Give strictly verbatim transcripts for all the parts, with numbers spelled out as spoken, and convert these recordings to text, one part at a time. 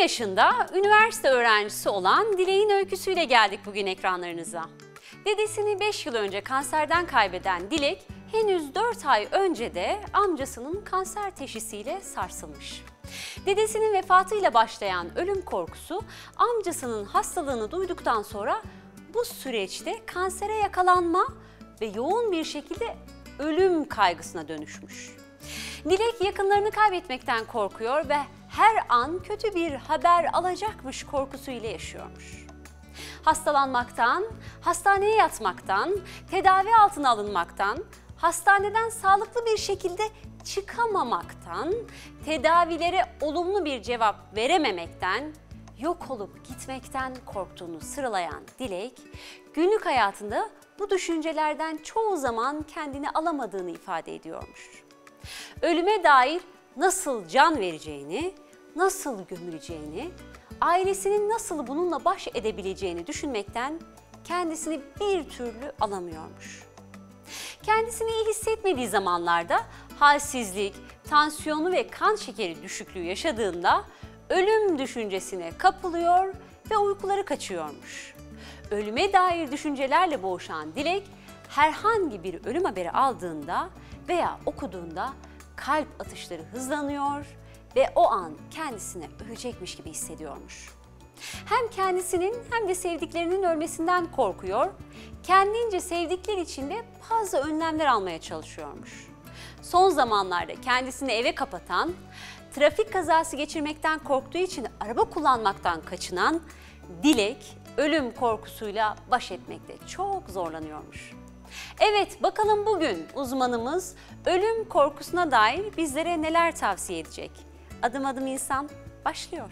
yaşında üniversite öğrencisi olan Dilek'in öyküsüyle geldik bugün ekranlarınıza. Dedesini beş yıl önce kanserden kaybeden Dilek, henüz dört ay önce de amcasının kanser teşhisiyle sarsılmış. Dedesinin vefatıyla başlayan ölüm korkusu, amcasının hastalığını duyduktan sonra bu süreçte kansere yakalanma ve yoğun bir şekilde ölüm kaygısına dönüşmüş. Dilek yakınlarını kaybetmekten korkuyor ve her an kötü bir haber alacakmış korkusuyla yaşıyormuş. Hastalanmaktan, hastaneye yatmaktan, tedavi altına alınmaktan, hastaneden sağlıklı bir şekilde çıkamamaktan, tedavilere olumlu bir cevap verememekten, yok olup gitmekten korktuğunu sıralayan Dilek, günlük hayatında bu düşüncelerden çoğu zaman kendini alamadığını ifade ediyormuş. Ölüme dair nasıl can vereceğini, nasıl gömüleceğini, ailesinin nasıl bununla baş edebileceğini düşünmekten kendisini bir türlü alamıyormuş. Kendisini iyi hissetmediği zamanlarda halsizlik, tansiyonu ve kan şekeri düşüklüğü yaşadığında ölüm düşüncesine kapılıyor ve uykuları kaçıyormuş. Ölüme dair düşüncelerle boğuşan Dilek, herhangi bir ölüm haberi aldığında veya okuduğunda kalp atışları hızlanıyor ve o an kendisine ölecekmiş gibi hissediyormuş. Hem kendisinin hem de sevdiklerinin ölmesinden korkuyor, kendince sevdikleri için de bazı önlemler almaya çalışıyormuş. Son zamanlarda kendisini eve kapatan, trafik kazası geçirmekten korktuğu için araba kullanmaktan kaçınan Dilek, ölüm korkusuyla baş etmekte çok zorlanıyormuş. Evet, bakalım bugün uzmanımız ölüm korkusuna dair bizlere neler tavsiye edecek? Adım adım insan başlıyor.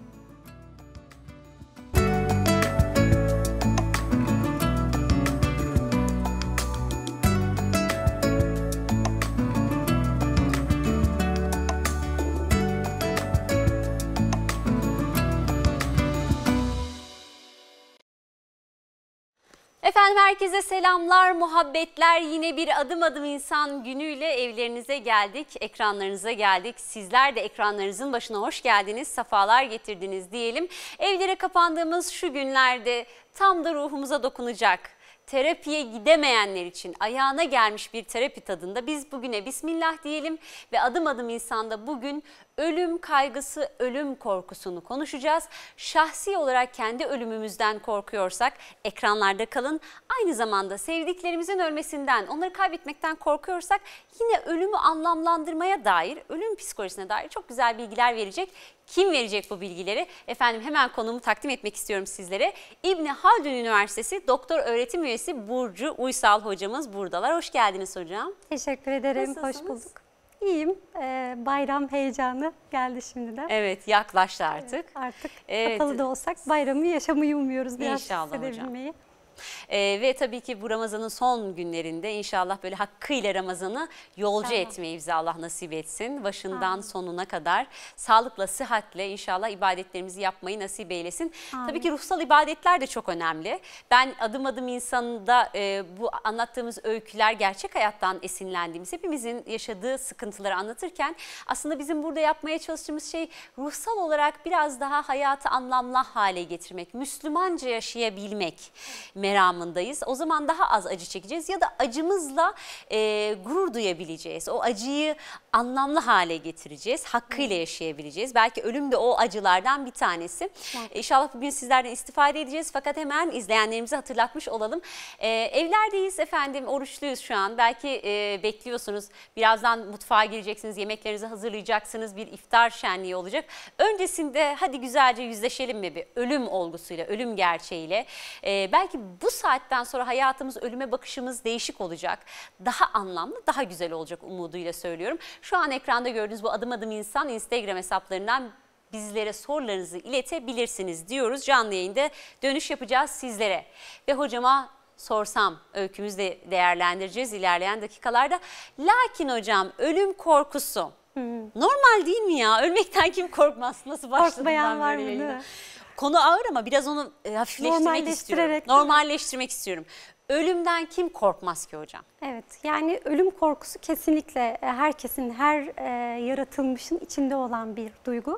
Efendim herkese selamlar, muhabbetler. Yine bir adım adım insan günüyle evlerinize geldik, ekranlarınıza geldik. Sizler de ekranlarınızın başına hoş geldiniz, sefalar getirdiniz diyelim. Evlere kapandığımız şu günlerde tam da ruhumuza dokunacak, terapiye gidemeyenler için ayağına gelmiş bir terapi tadında biz bugüne bismillah diyelim ve adım adım insanda bugün ölüm kaygısı, ölüm korkusunu konuşacağız. Şahsi olarak kendi ölümümüzden korkuyorsak ekranlarda kalın. Aynı zamanda sevdiklerimizin ölmesinden, onları kaybetmekten korkuyorsak yine ölümü anlamlandırmaya dair, ölüm psikolojisine dair çok güzel bilgiler verecek. Kim verecek bu bilgileri? Efendim hemen konumu takdim etmek istiyorum sizlere. İbni Haldun Üniversitesi Doktor Öğretim Üyesi Burcu Uysal hocamız buradalar. Hoş geldiniz hocam. Teşekkür ederim. Nasılsınız? Hoş bulduk. İyiyim. Ee, bayram heyecanı geldi şimdiden. Evet, yaklaştı artık. Evet, artık evet. Kapalı da olsak bayramı yaşamayı umuyoruz. Biraz İnşallah hissedebilmeyi. hocam. Ee, ve tabii ki bu Ramazan'ın son günlerinde inşallah böyle hakkıyla Ramazan'ı yolcu İnşallah. etmeyi bize Allah nasip etsin. Başından Amin. sonuna kadar sağlıkla, sıhhatle inşallah ibadetlerimizi yapmayı nasip eylesin. Amin. Tabii ki ruhsal ibadetler de çok önemli. Ben adım adım insanında e, bu anlattığımız öyküler gerçek hayattan esinlendiğimiz, hepimizin yaşadığı sıkıntıları anlatırken aslında bizim burada yapmaya çalıştığımız şey ruhsal olarak biraz daha hayatı anlamlı hale getirmek, Müslümanca yaşayabilmek meramındayız. O zaman daha az acı çekeceğiz ya da acımızla e, gurur duyabileceğiz. O acıyı anlamlı hale getireceğiz. Hakkıyla yaşayabileceğiz. Belki ölüm de o acılardan bir tanesi. Evet. İnşallah bugün sizlerden istifade edeceğiz. Fakat hemen izleyenlerimize hatırlatmış olalım. E, evlerdeyiz efendim. Oruçluyuz şu an. Belki e, bekliyorsunuz. Birazdan mutfağa gireceksiniz. Yemeklerinizi hazırlayacaksınız. Bir iftar şenliği olacak. Öncesinde hadi güzelce yüzleşelim mi bir ölüm olgusuyla, ölüm gerçeğiyle. E, belki bu saatten sonra hayatımız, ölüme bakışımız değişik olacak. Daha anlamlı, daha güzel olacak umuduyla söylüyorum. Şu an ekranda gördüğünüz bu adım adım insan Instagram hesaplarından bizlere sorularınızı iletebilirsiniz diyoruz. Canlı yayında dönüş yapacağız sizlere. Ve hocama sorsam, öykümüzü de değerlendireceğiz ilerleyen dakikalarda. Lakin hocam ölüm korkusu hmm. normal değil mi ya? Ölmekten kim korkmaz? Nasıl başladım Korkmayan ben var böyle mı? yayına? Konu ağır ama biraz onu e, hafifleştirmek istiyorum. Normalleştirmek istiyorum. Ölümden kim korkmaz ki hocam? Evet, yani ölüm korkusu kesinlikle herkesin, her e, yaratılmışın içinde olan bir duygu.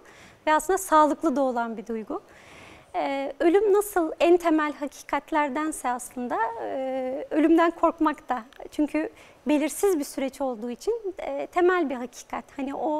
ve aslında sağlıklı da olan bir duygu. Ee, ölüm nasıl en temel hakikatlerdense aslında e, ölümden korkmak da. Çünkü belirsiz bir süreç olduğu için e, temel bir hakikat. Hani o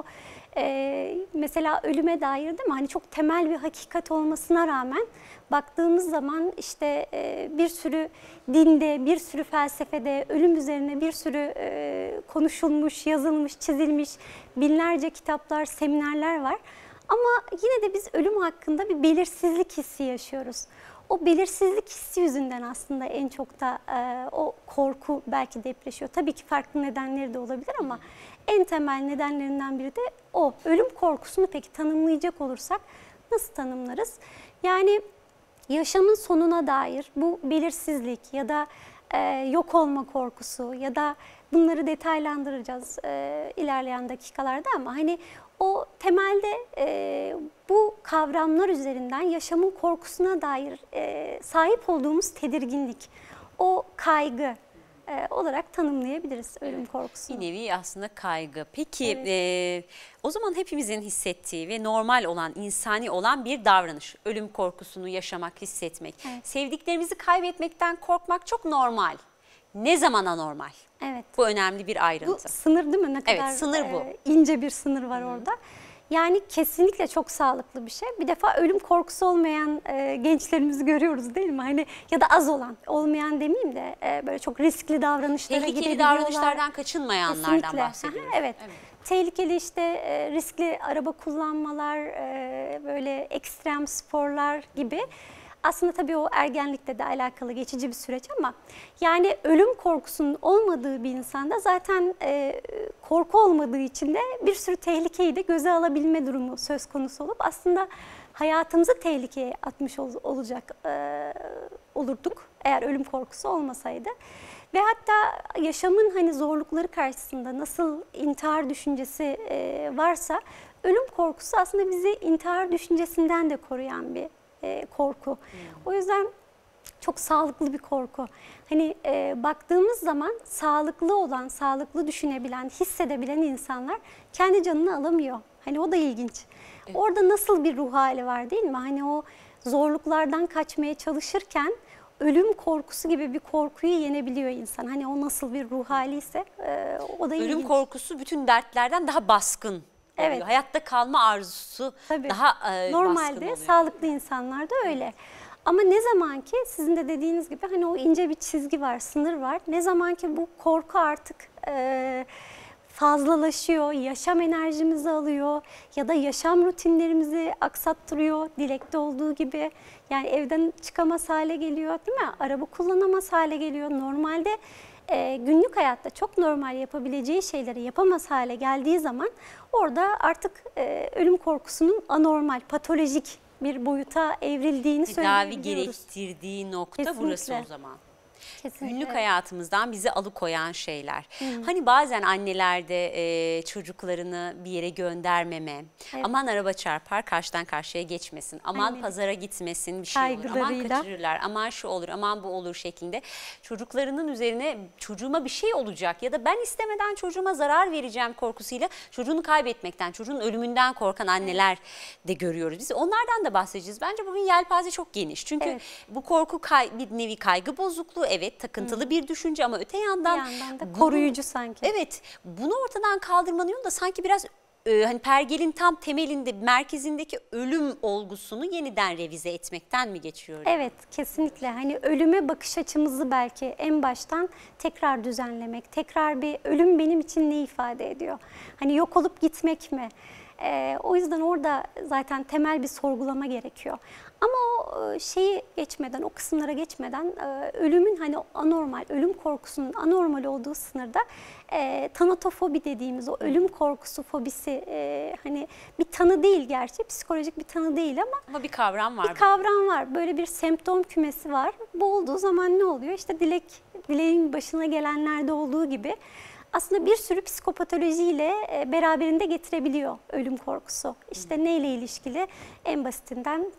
e, mesela ölüme dair değil mi? Hani çok temel bir hakikat olmasına rağmen baktığımız zaman işte e, bir sürü dinde, bir sürü felsefede ölüm üzerine bir sürü e, konuşulmuş, yazılmış, çizilmiş binlerce kitaplar, seminerler var. Ama yine de biz ölüm hakkında bir belirsizlik hissi yaşıyoruz. O belirsizlik hissi yüzünden aslında en çok da e, o korku belki depreşiyor. Tabii ki farklı nedenleri de olabilir ama en temel nedenlerinden biri de o. Ölüm korkusunu peki tanımlayacak olursak nasıl tanımlarız? Yani yaşamın sonuna dair bu belirsizlik ya da e, yok olma korkusu ya da bunları detaylandıracağız e, ilerleyen dakikalarda ama hani o temelde e, bu kavramlar üzerinden yaşamın korkusuna dair e, sahip olduğumuz tedirginlik, o kaygı e, olarak tanımlayabiliriz ölüm korkusunu. Bir nevi aslında kaygı. Peki Evet. e, o zaman hepimizin hissettiği ve normal olan, insani olan bir davranış. Ölüm korkusunu yaşamak, hissetmek. Evet. Sevdiklerimizi kaybetmekten korkmak çok normal. Ne zaman anormal? Evet. Bu önemli bir ayrıntı. Bu sınır değil mi? Ne Evet, kadar sınır bu. e, ince bir sınır var Hı. orada. Yani kesinlikle çok sağlıklı bir şey. Bir defa ölüm korkusu olmayan e, gençlerimizi görüyoruz değil mi? Hani ya da az olan, olmayan demeyeyim de e, böyle çok riskli davranışlara Tehlikeli gidebiliyorlar. davranışlardan kaçınmayanlardan Kesinlikle. bahsediyoruz. Aha, evet. evet. Tehlikeli işte e, riskli araba kullanmalar, e, böyle ekstrem sporlar gibi. Aslında tabii o ergenlikle de alakalı geçici bir süreç ama yani ölüm korkusunun olmadığı bir insanda zaten e, korku olmadığı için de bir sürü tehlikeyi de göze alabilme durumu söz konusu olup aslında hayatımızı tehlikeye atmış ol, olacak e, olurduk eğer ölüm korkusu olmasaydı. Ve hatta yaşamın hani zorlukları karşısında nasıl intihar düşüncesi e, varsa ölüm korkusu aslında bizi intihar düşüncesinden de koruyan bir E, korku. Hmm. O yüzden çok sağlıklı bir korku. Hani e, baktığımız zaman sağlıklı olan, sağlıklı düşünebilen, hissedebilen insanlar kendi canını alamıyor. Hani o da ilginç. Evet. Orada nasıl bir ruh hali var değil mi? Hani o zorluklardan kaçmaya çalışırken ölüm korkusu gibi bir korkuyu yenebiliyor insan. Hani o nasıl bir ruh hali ise e, o da ilginç. Ölüm korkusu bütün dertlerden daha baskın. Evet. Oluyor. Hayatta kalma arzusu Tabii. daha e, Normalde baskın oluyor. sağlıklı insanlarda öyle. Ama ne zaman ki sizin de dediğiniz gibi hani o ince bir çizgi var, sınır var. Ne zaman ki bu korku artık e, fazlalaşıyor, yaşam enerjimizi alıyor ya da yaşam rutinlerimizi aksattırıyor dilekte olduğu gibi. Yani evden çıkamaz hale geliyor değil mi? Araba kullanamaz hale geliyor. Normalde E, günlük hayatta çok normal yapabileceği şeyleri yapamaz hale geldiği zaman orada artık e, ölüm korkusunun anormal, patolojik bir boyuta evrildiğini söyleyebiliyoruz. Tedavi gerektirdiği nokta Kesinlikle. burası o zaman. Kesinlikle. Günlük hayatımızdan bizi alıkoyan şeyler. Hı. Hani bazen anneler de e, çocuklarını bir yere göndermeme, evet. aman araba çarpar karşıdan karşıya geçmesin, aman Aynen. pazara gitmesin bir şey olur, aman kaçırırlar, aman şu olur, aman bu olur şeklinde çocuklarının üzerine çocuğuma bir şey olacak ya da ben istemeden çocuğuma zarar vereceğim korkusuyla çocuğunu kaybetmekten, çocuğun ölümünden korkan anneler de görüyoruz. Biz onlardan da bahsedeceğiz. Bence bugün yelpaze çok geniş. Çünkü evet. bu korku bir nevi kaygı bozukluğu. Evet, takıntılı Hı. bir düşünce ama öte yandan, bir yandan da koruyucu bunu, sanki. Evet, bunu ortadan kaldırmanın yolu da sanki biraz e, hani pergelin tam temelinde, merkezindeki ölüm olgusunu yeniden revize etmekten mi geçiyor? Evet, kesinlikle. Hani ölüme bakış açımızı belki en baştan tekrar düzenlemek, tekrar bir ölüm benim için ne ifade ediyor? Hani yok olup gitmek mi? Ee, o yüzden orada zaten temel bir sorgulama gerekiyor. Ama o şeyi geçmeden, o kısımlara geçmeden ölümün hani anormal, ölüm korkusunun anormal olduğu sınırda e, tanatofobi dediğimiz o ölüm korkusu fobisi e, hani bir tanı değil gerçi, psikolojik bir tanı değil ama ama bir kavram var. Bir kavram var. Böyle bir semptom kümesi var. Bu olduğu zaman ne oluyor? İşte dilek, dileğin başına gelenlerde olduğu gibi aslında bir sürü psikopatolojiyle beraberinde getirebiliyor ölüm korkusu. İşte neyle ilişkili? En basitinden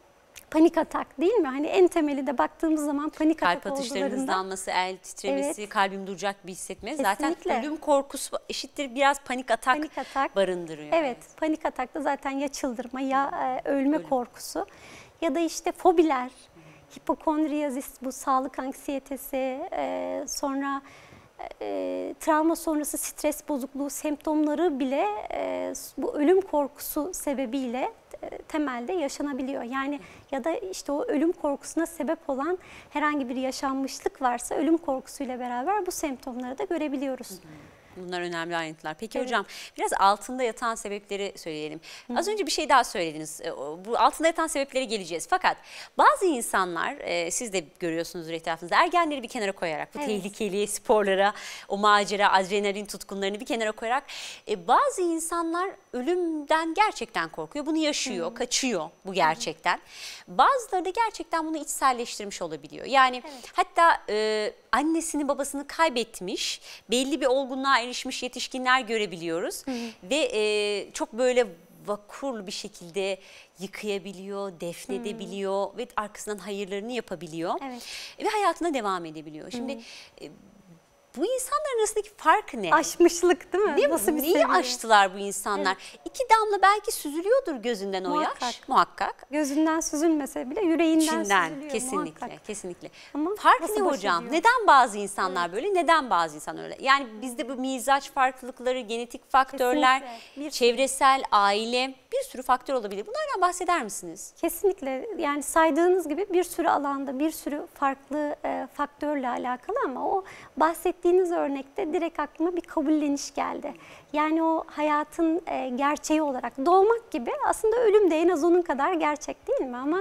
panik atak değil mi? Hani en temeli de baktığımız zaman panik Kalp atak atışlarının olgularında. hızlanması, el titremesi, Evet. kalbim duracak bir hissetme. Kesinlikle. Zaten ölüm korkusu eşittir biraz panik atak, Panik atak. barındırıyor. Evet, panik atakta zaten ya çıldırma ya e, ölme korkusu ya da işte fobiler, hipokondriyazis, bu sağlık anksiyetesi, e, sonra e, travma sonrası stres bozukluğu semptomları bile e, bu ölüm korkusu sebebiyle e, temelde yaşanabiliyor. Yani ya da işte o ölüm korkusuna sebep olan herhangi bir yaşanmışlık varsa ölüm korkusuyla beraber bu semptomları da görebiliyoruz. Bunlar önemli ayrıntılar. Peki Evet. hocam biraz altında yatan sebepleri söyleyelim. Az önce bir şey daha söylediniz. E, o- Bu altında yatan sebeplere geleceğiz. Fakat bazı insanlar, e, siz de görüyorsunuzdur etrafınızda, ergenleri bir kenara koyarak, bu Evet. tehlikeli sporlara, o macera, adrenalin tutkunlarını bir kenara koyarak e, bazı insanlar ölümden gerçekten korkuyor. Bunu yaşıyor, kaçıyor bu gerçekten. Bazıları da gerçekten bunu içselleştirmiş olabiliyor. Yani hatta e, annesini babasını kaybetmiş, belli bir olgunluğa erişmiş yetişkinler görebiliyoruz. Ve e, çok böyle vakurlu bir şekilde yıkayabiliyor, defnedebiliyor ve arkasından hayırlarını yapabiliyor. Evet. Ve hayatına devam edebiliyor. Şimdi e, bu insanların arasındaki fark ne? Aşmışlık değil mi? Değil mi? Nasıl bir Neyi seviye? aştılar bu insanlar? İki damla belki süzülüyordur gözünden o Muhakkak. yaş. Muhakkak. Gözünden süzülmese bile yüreğinden İçinden süzülüyor kesinlikle, muhakkak. kesinlikle. Ama Fark nasıl ne baş hocam? ediyor? Neden bazı insanlar böyle, neden bazı insanlar öyle? Yani bizde bu mizaç farklılıkları, genetik faktörler, Kesinlikle. Bir- çevresel, aile, bir sürü faktör olabilir. Bunlardan bahseder misiniz? Kesinlikle, yani saydığınız gibi bir sürü alanda bir sürü farklı e, faktörle alakalı ama o bahsettiğiniz örnekte direkt aklıma bir kabulleniş geldi. Yani o hayatın e, gerçeği olarak doğmak gibi aslında ölüm de en az onun kadar gerçek değil mi? Ama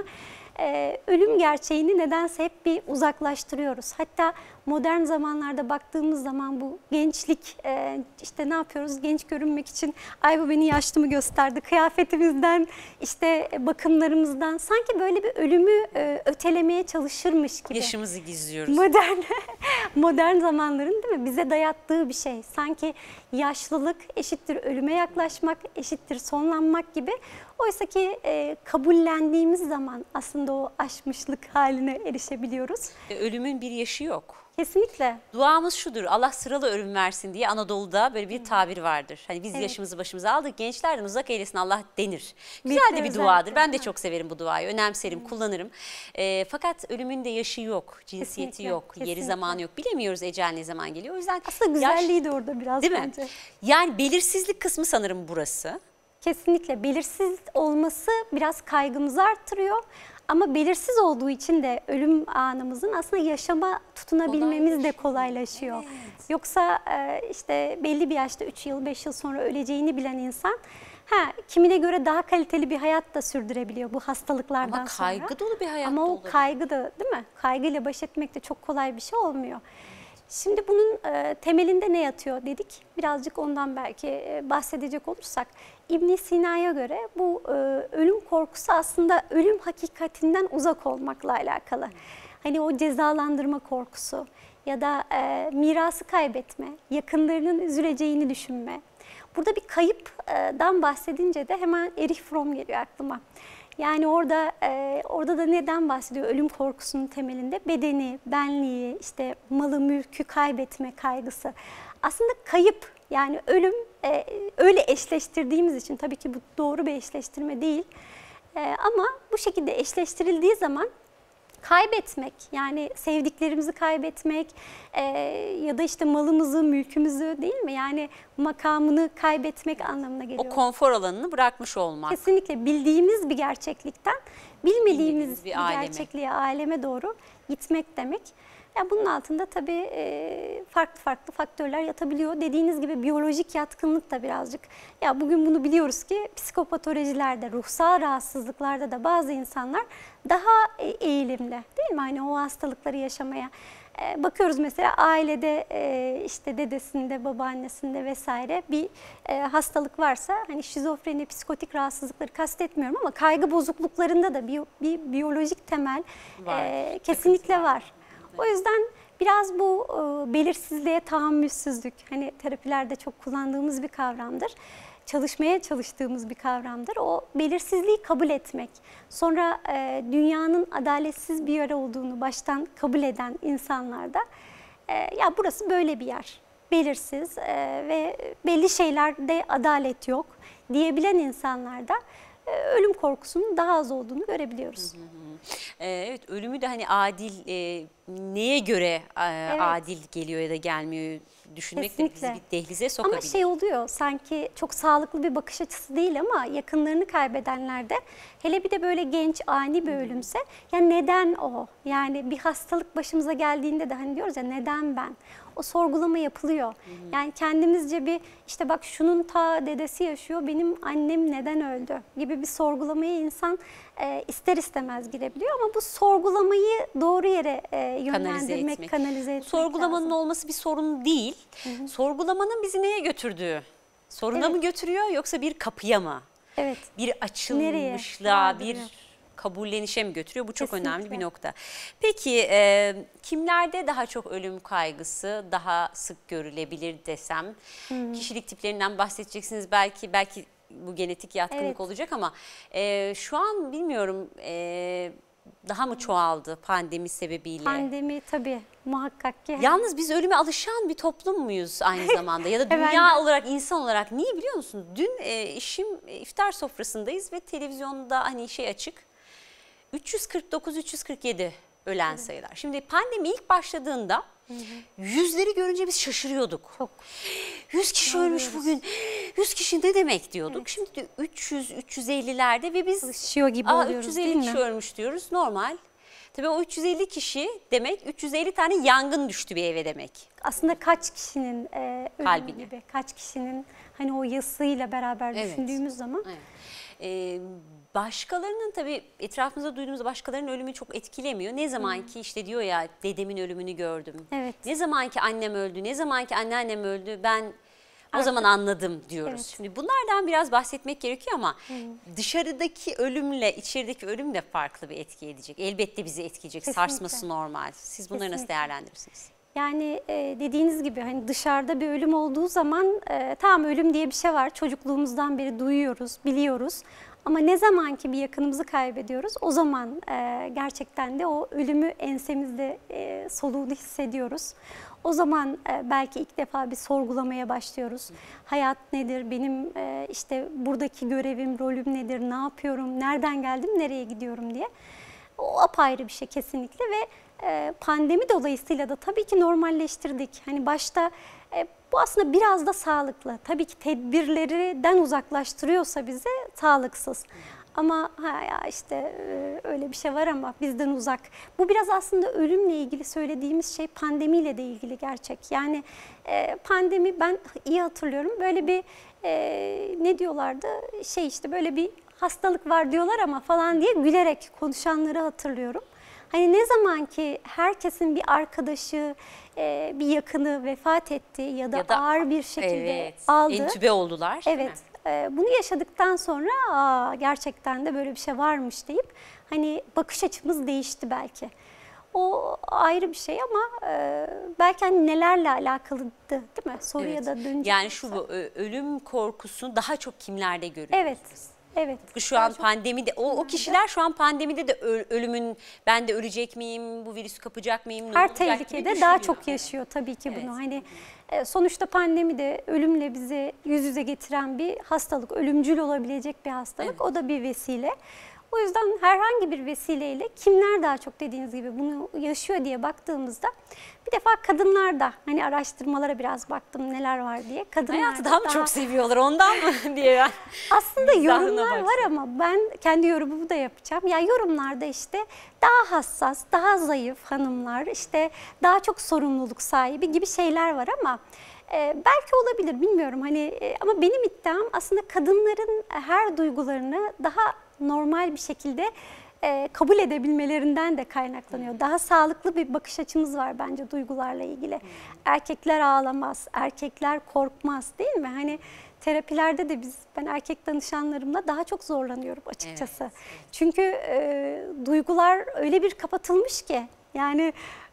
e, ölüm gerçeğini nedense hep bir uzaklaştırıyoruz. Hatta modern zamanlarda baktığımız zaman bu gençlik, e, işte ne yapıyoruz? Genç görünmek için ay bu beni yaşlı mı gösterdi? Kıyafetimizden, işte bakımlarımızdan sanki böyle bir ölümü e, ötelemeye çalışırmış gibi. Yaşımızı gizliyoruz. Modern modern zamanların değil mi bize dayattığı bir şey. Sanki yaşlılık eşittir ölüme yaklaşmak, eşittir sonlanmak gibi. Oysa ki e, kabullendiğimiz zaman aslında o aşmışlık haline erişebiliyoruz. E, Ölümün bir yaşı yok. Kesinlikle. Duamız şudur, Allah sıralı ölüm versin diye Anadolu'da böyle bir tabir vardır. Hani biz Evet. yaşımızı başımıza aldık, gençlerden uzak eylesin Allah denir. Bir Güzel de de bir özellikle, duadır. Ben de değil mi? çok severim bu duayı, önemserim, kullanırım. Ee, fakat ölümün de yaşı yok, cinsiyeti Kesinlikle, yok, yeri kesinlikle. zamanı yok. Bilemiyoruz ecel ne zaman geliyor. O yüzden Aslında yaş- güzelliği de orada biraz değil mi? bence. Yani belirsizlik kısmı sanırım burası. Kesinlikle belirsiz olması biraz kaygımızı arttırıyor. Ama belirsiz olduğu için de ölüm anımızın aslında yaşama tutunabilmemiz de kolaylaşıyor. Evet. Yoksa e, işte belli bir yaşta üç yıl, beş yıl sonra öleceğini bilen insan ha, kimine göre daha kaliteli bir hayat da sürdürebiliyor bu hastalıklardan Ama sonra. kaygı dolu bir hayat Ama da o olabilir. kaygı da değil mi? Kaygıyla baş etmek de çok kolay bir şey olmuyor. Şimdi bunun e, temelinde ne yatıyor dedik. Birazcık ondan belki e, bahsedecek olursak. İbn Sina'ya göre bu e, ölüm korkusu aslında ölüm hakikatinden uzak olmakla alakalı. Hani o cezalandırma korkusu ya da e, mirası kaybetme, yakınlarının üzüleceğini düşünme. Burada bir kayıptan bahsedince de hemen Erich Fromm geliyor aklıma. Yani orada e, orada da neden bahsediyor? Ölüm korkusunun temelinde bedeni, benliği, işte malı, mülkü kaybetme kaygısı. Aslında kayıp, yani ölüm e, öyle eşleştirdiğimiz için tabii ki bu doğru bir eşleştirme değil. E, ama bu şekilde eşleştirildiği zaman kaybetmek, yani sevdiklerimizi kaybetmek e, ya da işte malımızı, mülkümüzü değil mi? Yani makamını kaybetmek anlamına geliyor. O konfor alanını bırakmış olmak. Kesinlikle bildiğimiz bir gerçeklikten bilmediğimiz Bilmediğimiz bir bir aleme. gerçekliğe, aleme doğru gitmek demek. Yani bunun altında tabii e, farklı farklı faktörler yatabiliyor. Dediğiniz gibi biyolojik yatkınlık da birazcık. Ya bugün bunu biliyoruz ki psikopatolojilerde, ruhsal rahatsızlıklarda da bazı insanlar daha e, eğilimli değil mi? Hani o hastalıkları yaşamaya. E, bakıyoruz mesela ailede e, işte dedesinde, babaannesinde vesaire bir e, hastalık varsa, hani şizofreni, psikotik rahatsızlıkları kastetmiyorum ama kaygı bozukluklarında da bir, bir biyolojik temel Var. e, kesinlikle var. O yüzden Biraz bu e, belirsizliğe tahammülsüzlük, hani terapilerde çok kullandığımız bir kavramdır. Çalışmaya çalıştığımız bir kavramdır. O belirsizliği kabul etmek, sonra e, dünyanın adaletsiz bir yer olduğunu baştan kabul eden insanlarda e, ya burası böyle bir yer, belirsiz e, ve belli şeylerde adalet yok diyebilen insanlarda e, ölüm korkusunun daha az olduğunu görebiliyoruz. Hı hı. Evet, ölümü de hani adil, e, neye göre e, Evet. adil geliyor ya da gelmiyor düşünmek de bizi Kesinlikle. bir dehlize sokabilir. Ama şey oluyor, sanki çok sağlıklı bir bakış açısı değil ama yakınlarını kaybedenlerde, hele bir de böyle genç ani bir ölümse, ya neden o? Yani bir hastalık başımıza geldiğinde de hani diyoruz ya, neden ben? O sorgulama yapılıyor. Yani kendimizce bir işte bak şunun ta dedesi yaşıyor, benim annem neden öldü gibi bir sorgulamaya insan e, ister istemez girebiliyor ama bu sorgulamayı doğru yere e, yönlendirmek, etmek. kanalize etmek Sorgulamanın lazım. olması bir sorun değil. Sorgulamanın bizi neye götürdüğü. Soruna Evet. mı götürüyor yoksa bir kapıya mı? Evet. Bir Nereye açılmışlığa, bir vardırıyor? kabullenişe mi götürüyor? Bu çok Kesinlikle. önemli bir nokta. Peki e, kimlerde daha çok ölüm kaygısı daha sık görülebilir desem? Kişilik tiplerinden bahsedeceksiniz belki, belki bu genetik yatkınlık Evet. olacak ama e, şu an bilmiyorum, e, daha mı çoğaldı pandemi sebebiyle? Pandemi tabii muhakkak ki. Yalnız biz ölüme alışan bir toplum muyuz aynı zamanda ya da Evet. dünya olarak, insan olarak? Niye biliyor musun? Dün e, eşim e, iftar sofrasındayız ve televizyonda hani şey açık, üç yüz kırk dokuz üç yüz kırk yedi ölen sayılar. Şimdi pandemi ilk başladığında yüzleri görünce biz şaşırıyorduk. Çok. yüz kişi ölmüş Ağlıyoruz. bugün. yüz kişi ne demek diyorduk. Şimdi de üç yüz üç yüz ellilerde ve biz Alışıyor gibi Aa, oluyoruz üç yüz değil elli mi? kişi ölmüş diyoruz, normal. Tabii o üç yüz elli kişi demek üç yüz elli tane yangın düştü bir eve demek. Aslında kaç kişinin e, ölümü Kalbine. gibi, kaç kişinin hani o yasıyla beraber Evet. düşündüğümüz zaman. Evet. Ee, başkalarının tabii etrafımızda duyduğumuz başkalarının ölümü çok etkilemiyor. Ne zaman ki işte diyor ya, dedemin ölümünü gördüm. Evet. Ne zaman ki annem öldü, ne zaman ki anneannem öldü, ben o Artık- zaman anladım diyoruz. Evet. Şimdi bunlardan biraz bahsetmek gerekiyor ama dışarıdaki ölümle içerideki ölüm de farklı bir etki edecek. Elbette bizi etkileyecek, Kesinlikle. sarsması normal. Siz bunları nasıl Kesinlikle. değerlendirirsiniz? Yani e, dediğiniz gibi hani dışarıda bir ölüm olduğu zaman e, tamam, ölüm diye bir şey var. Çocukluğumuzdan beri duyuyoruz, biliyoruz. Ama ne zaman ki bir yakınımızı kaybediyoruz, o zaman e, gerçekten de o ölümü ensemizde e, soluğunu hissediyoruz. O zaman e, belki ilk defa bir sorgulamaya başlıyoruz. Hayat nedir, benim e, işte buradaki görevim, rolüm nedir, ne yapıyorum, nereden geldim, nereye gidiyorum diye. O apayrı bir şey kesinlikle ve e, pandemi dolayısıyla da tabii ki normalleştirdik. Hani başta e, bu aslında biraz da sağlıklı. Tabii ki tedbirlerden uzaklaştırıyorsa bizi sağlıksız. Ama ha ya işte e, öyle bir şey var ama bizden uzak. Bu biraz aslında ölümle ilgili söylediğimiz şey pandemiyle de ilgili gerçek. Yani e, pandemi, ben iyi hatırlıyorum, böyle bir e, ne diyorlardı, şey işte böyle bir hastalık var diyorlar ama falan diye gülerek konuşanları hatırlıyorum. Hani ne zaman ki herkesin bir arkadaşı, e, bir yakını vefat etti ya da, Ya da- ağır bir şekilde Evet, aldı. entübe oldular. değil mi? Evet, e, bunu yaşadıktan sonra aa, gerçekten de böyle bir şey varmış deyip hani bakış açımız değişti belki. O ayrı bir şey ama e, belki hani nelerle alakalıdı değil mi? Soruya Evet. da dönecek. Yani şu, bu ö- ölüm korkusunu daha çok kimlerde görüyoruz? Evet, evet. Şu an pandemide, o, o kişiler şu an pandemide de ö- ölümün, ben de ölecek miyim, bu virüsü kapacak mıyım, ne Her olacak gibi tehlikede daha düşünüyor. çok yaşıyor tabii ki bunu. Evet. Hani e, sonuçta pandemi de ölümle bizi yüz yüze getiren bir hastalık, ölümcül olabilecek bir hastalık. Evet. O da bir vesile. O yüzden herhangi bir vesileyle kimler daha çok dediğiniz gibi bunu yaşıyor diye baktığımızda, bir defa kadınlar da, hani araştırmalara biraz baktım neler var diye. Kadınlar Hayatı da daha mı çok seviyorlar ondan mı diye ben. aslında Mizahına yorumlar var baksana. ama ben kendi yorumumu da yapacağım. Ya yorumlarda işte daha hassas, daha zayıf hanımlar, işte daha çok sorumluluk sahibi gibi şeyler var ama e, belki olabilir, bilmiyorum. Hani e, ama benim iddiam aslında kadınların her duygularını daha normal bir şekilde e, kabul edebilmelerinden de kaynaklanıyor. Daha sağlıklı bir bakış açımız var bence duygularla ilgili. Erkekler ağlamaz, erkekler korkmaz, değil mi? Hani terapilerde de biz, ben erkek danışanlarımla daha çok zorlanıyorum açıkçası. Evet, Çünkü e, duygular öyle bir kapatılmış ki, yani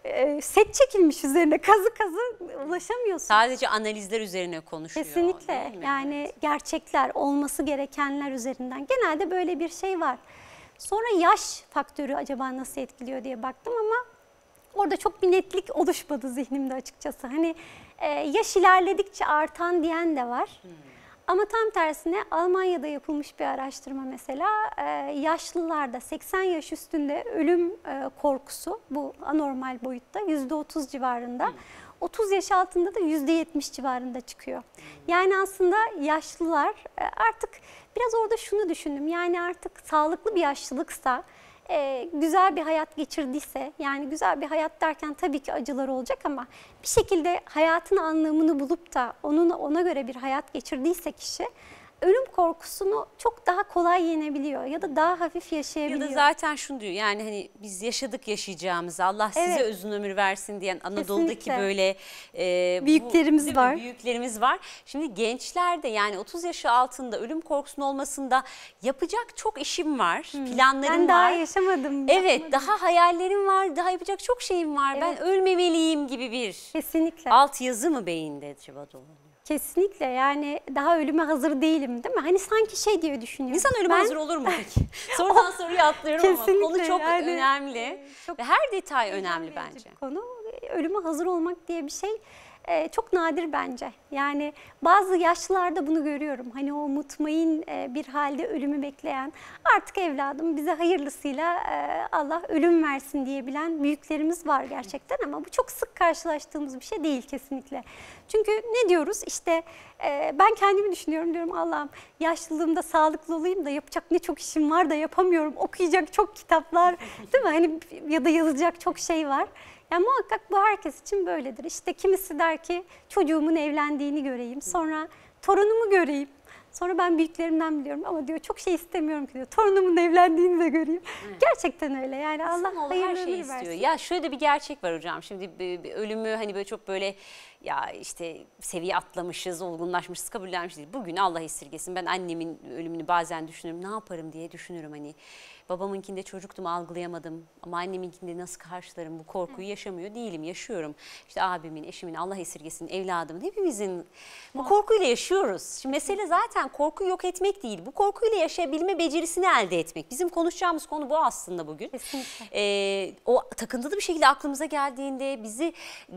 e, set çekilmiş üzerine, kazı kazı ulaşamıyorsun. Sadece analizler üzerine konuşuyor. Kesinlikle, değil mi? yani Evet. gerçekler, olması gerekenler üzerinden genelde böyle bir şey var. Sonra yaş faktörü acaba nasıl etkiliyor diye baktım ama orada çok bir netlik oluşmadı zihnimde açıkçası. Hani e, yaş ilerledikçe artan diyen de var. Hmm. Ama tam tersine Almanya'da yapılmış bir araştırma mesela e, yaşlılarda seksen yaş üstünde ölüm e, korkusu bu anormal boyutta yüzde otuz civarında. Hmm. otuz yaş altında da yüzde yetmiş civarında çıkıyor. Hmm. Yani aslında yaşlılar e, artık biraz orada şunu düşündüm. Yani artık sağlıklı bir yaşlılıksa, Ee, güzel bir hayat geçirdiyse, yani güzel bir hayat derken tabii ki acılar olacak ama bir şekilde hayatın anlamını bulup da onun ona göre bir hayat geçirdiyse kişi, ölüm korkusunu çok daha kolay yenebiliyor ya da daha hafif yaşayabiliyor. Ya da zaten şunu diyor, yani hani biz yaşadık yaşayacağımızı, Allah size Evet. uzun ömür versin diyen Anadolu'daki Kesinlikle. böyle e, Büyüklerimiz bu, var. Büyüklerimiz var. Şimdi gençlerde, yani otuz yaşı altında ölüm korkusunun olmasında yapacak çok işim var, hmm. planlarım ben var. Ben daha yaşamadım. Evet, yapmadım. daha hayallerim var, daha yapacak çok şeyim var. Evet. Ben ölmemeliyim gibi bir Kesinlikle. alt yazı mı beyinde acaba dolanıyor? Kesinlikle, yani daha ölüme hazır değilim değil mi? Hani sanki şey diye düşünüyorum. İnsan ölüme ben... hazır olur mu peki? Sorudan soruya atlıyorum ama konu çok yani, önemli çok ve her detay önemli bence. Konu ölüme hazır olmak diye bir şey e, çok nadir bence. Yani bazı yaşlılarda bunu görüyorum. Hani o mutmain e, bir halde ölümü bekleyen, artık evladım bize hayırlısıyla e, Allah ölüm versin diyebilen büyüklerimiz var gerçekten ama bu çok sık karşılaştığımız bir şey değil kesinlikle. Çünkü ne diyoruz işte e, ben kendimi düşünüyorum, diyorum Allah'ım yaşlılığımda sağlıklı olayım da yapacak ne çok işim var da yapamıyorum. Okuyacak çok kitaplar değil mi? Hani ya da yazacak çok şey var. Yani muhakkak bu herkes için böyledir. İşte kimisi der ki çocuğumun evlendiğini göreyim, sonra torunumu göreyim. Sonra ben büyüklerimden biliyorum ama diyor çok şey istemiyorum ki diyor. Torunumun evlendiğini de göreyim. Evet. Gerçekten öyle. Yani İnsan Allah hayırlı her şeyi ömür istiyor. versin. Ya şöyle de bir gerçek var hocam. Şimdi bir, bir ölümü hani böyle çok böyle ya işte seviye atlamışız, olgunlaşmışız, kabullenmişiz değil. Bugün Allah esirgesin. Ben annemin ölümünü bazen düşünürüm. Ne yaparım diye düşünürüm hani. Babamınkinde çocuktum, algılayamadım ama anneminkinde nasıl karşılarım, bu korkuyu yaşamıyor değilim, yaşıyorum. İşte abimin, eşimin, Allah esirgesin, evladımın, hepimizin bu korkuyla yaşıyoruz. Şimdi mesele zaten korkuyu yok etmek değil, bu korkuyla yaşayabilme becerisini elde etmek. Bizim konuşacağımız konu bu aslında bugün. Kesinlikle. Ee, o takıntılı bir şekilde aklımıza geldiğinde, bizi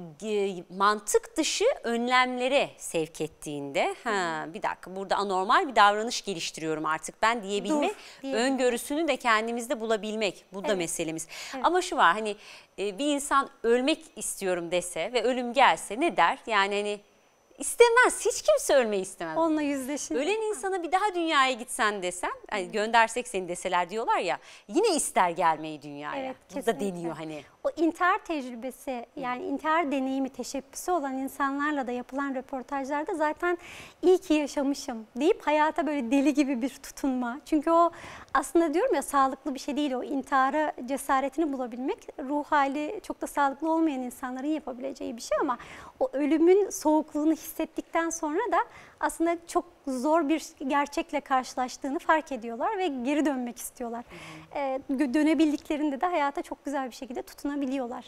e, mantık dışı önlemlere sevk ettiğinde, ha, bir dakika burada anormal bir davranış geliştiriyorum artık ben diyebilme, Dur, öngörüsünü de kendimizde bulabilmek, bu da evet. meselemiz. Evet. Ama şu var, hani bir insan ölmek istiyorum dese ve ölüm gelse ne der? Yani hani istemez, hiç kimse ölmeyi istemez. Onunla yüzleşin. Ölen insana bir daha dünyaya gitsen desen, hani göndersek seni deseler diyorlar ya, yine ister gelmeyi dünyaya. Evet, bu da kesinlikle. deniyor hani. O intihar tecrübesi, yani intihar deneyimi, teşebbüsü olan insanlarla da yapılan röportajlarda zaten iyi ki yaşamışım deyip hayata böyle deli gibi bir tutunma. Çünkü o aslında diyorum ya, sağlıklı bir şey değil o intihara cesaretini bulabilmek. Ruh hali çok da sağlıklı olmayan insanların yapabileceği bir şey ama o ölümün soğukluğunu hissettikten sonra da aslında çok zor bir gerçekle karşılaştığını fark ediyorlar ve geri dönmek istiyorlar. Ee, dönebildiklerinde de hayata çok güzel bir şekilde tutunabiliyorlar.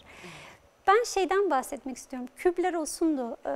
Ben şeyden bahsetmek istiyorum. Kübler-Ross'undu, e,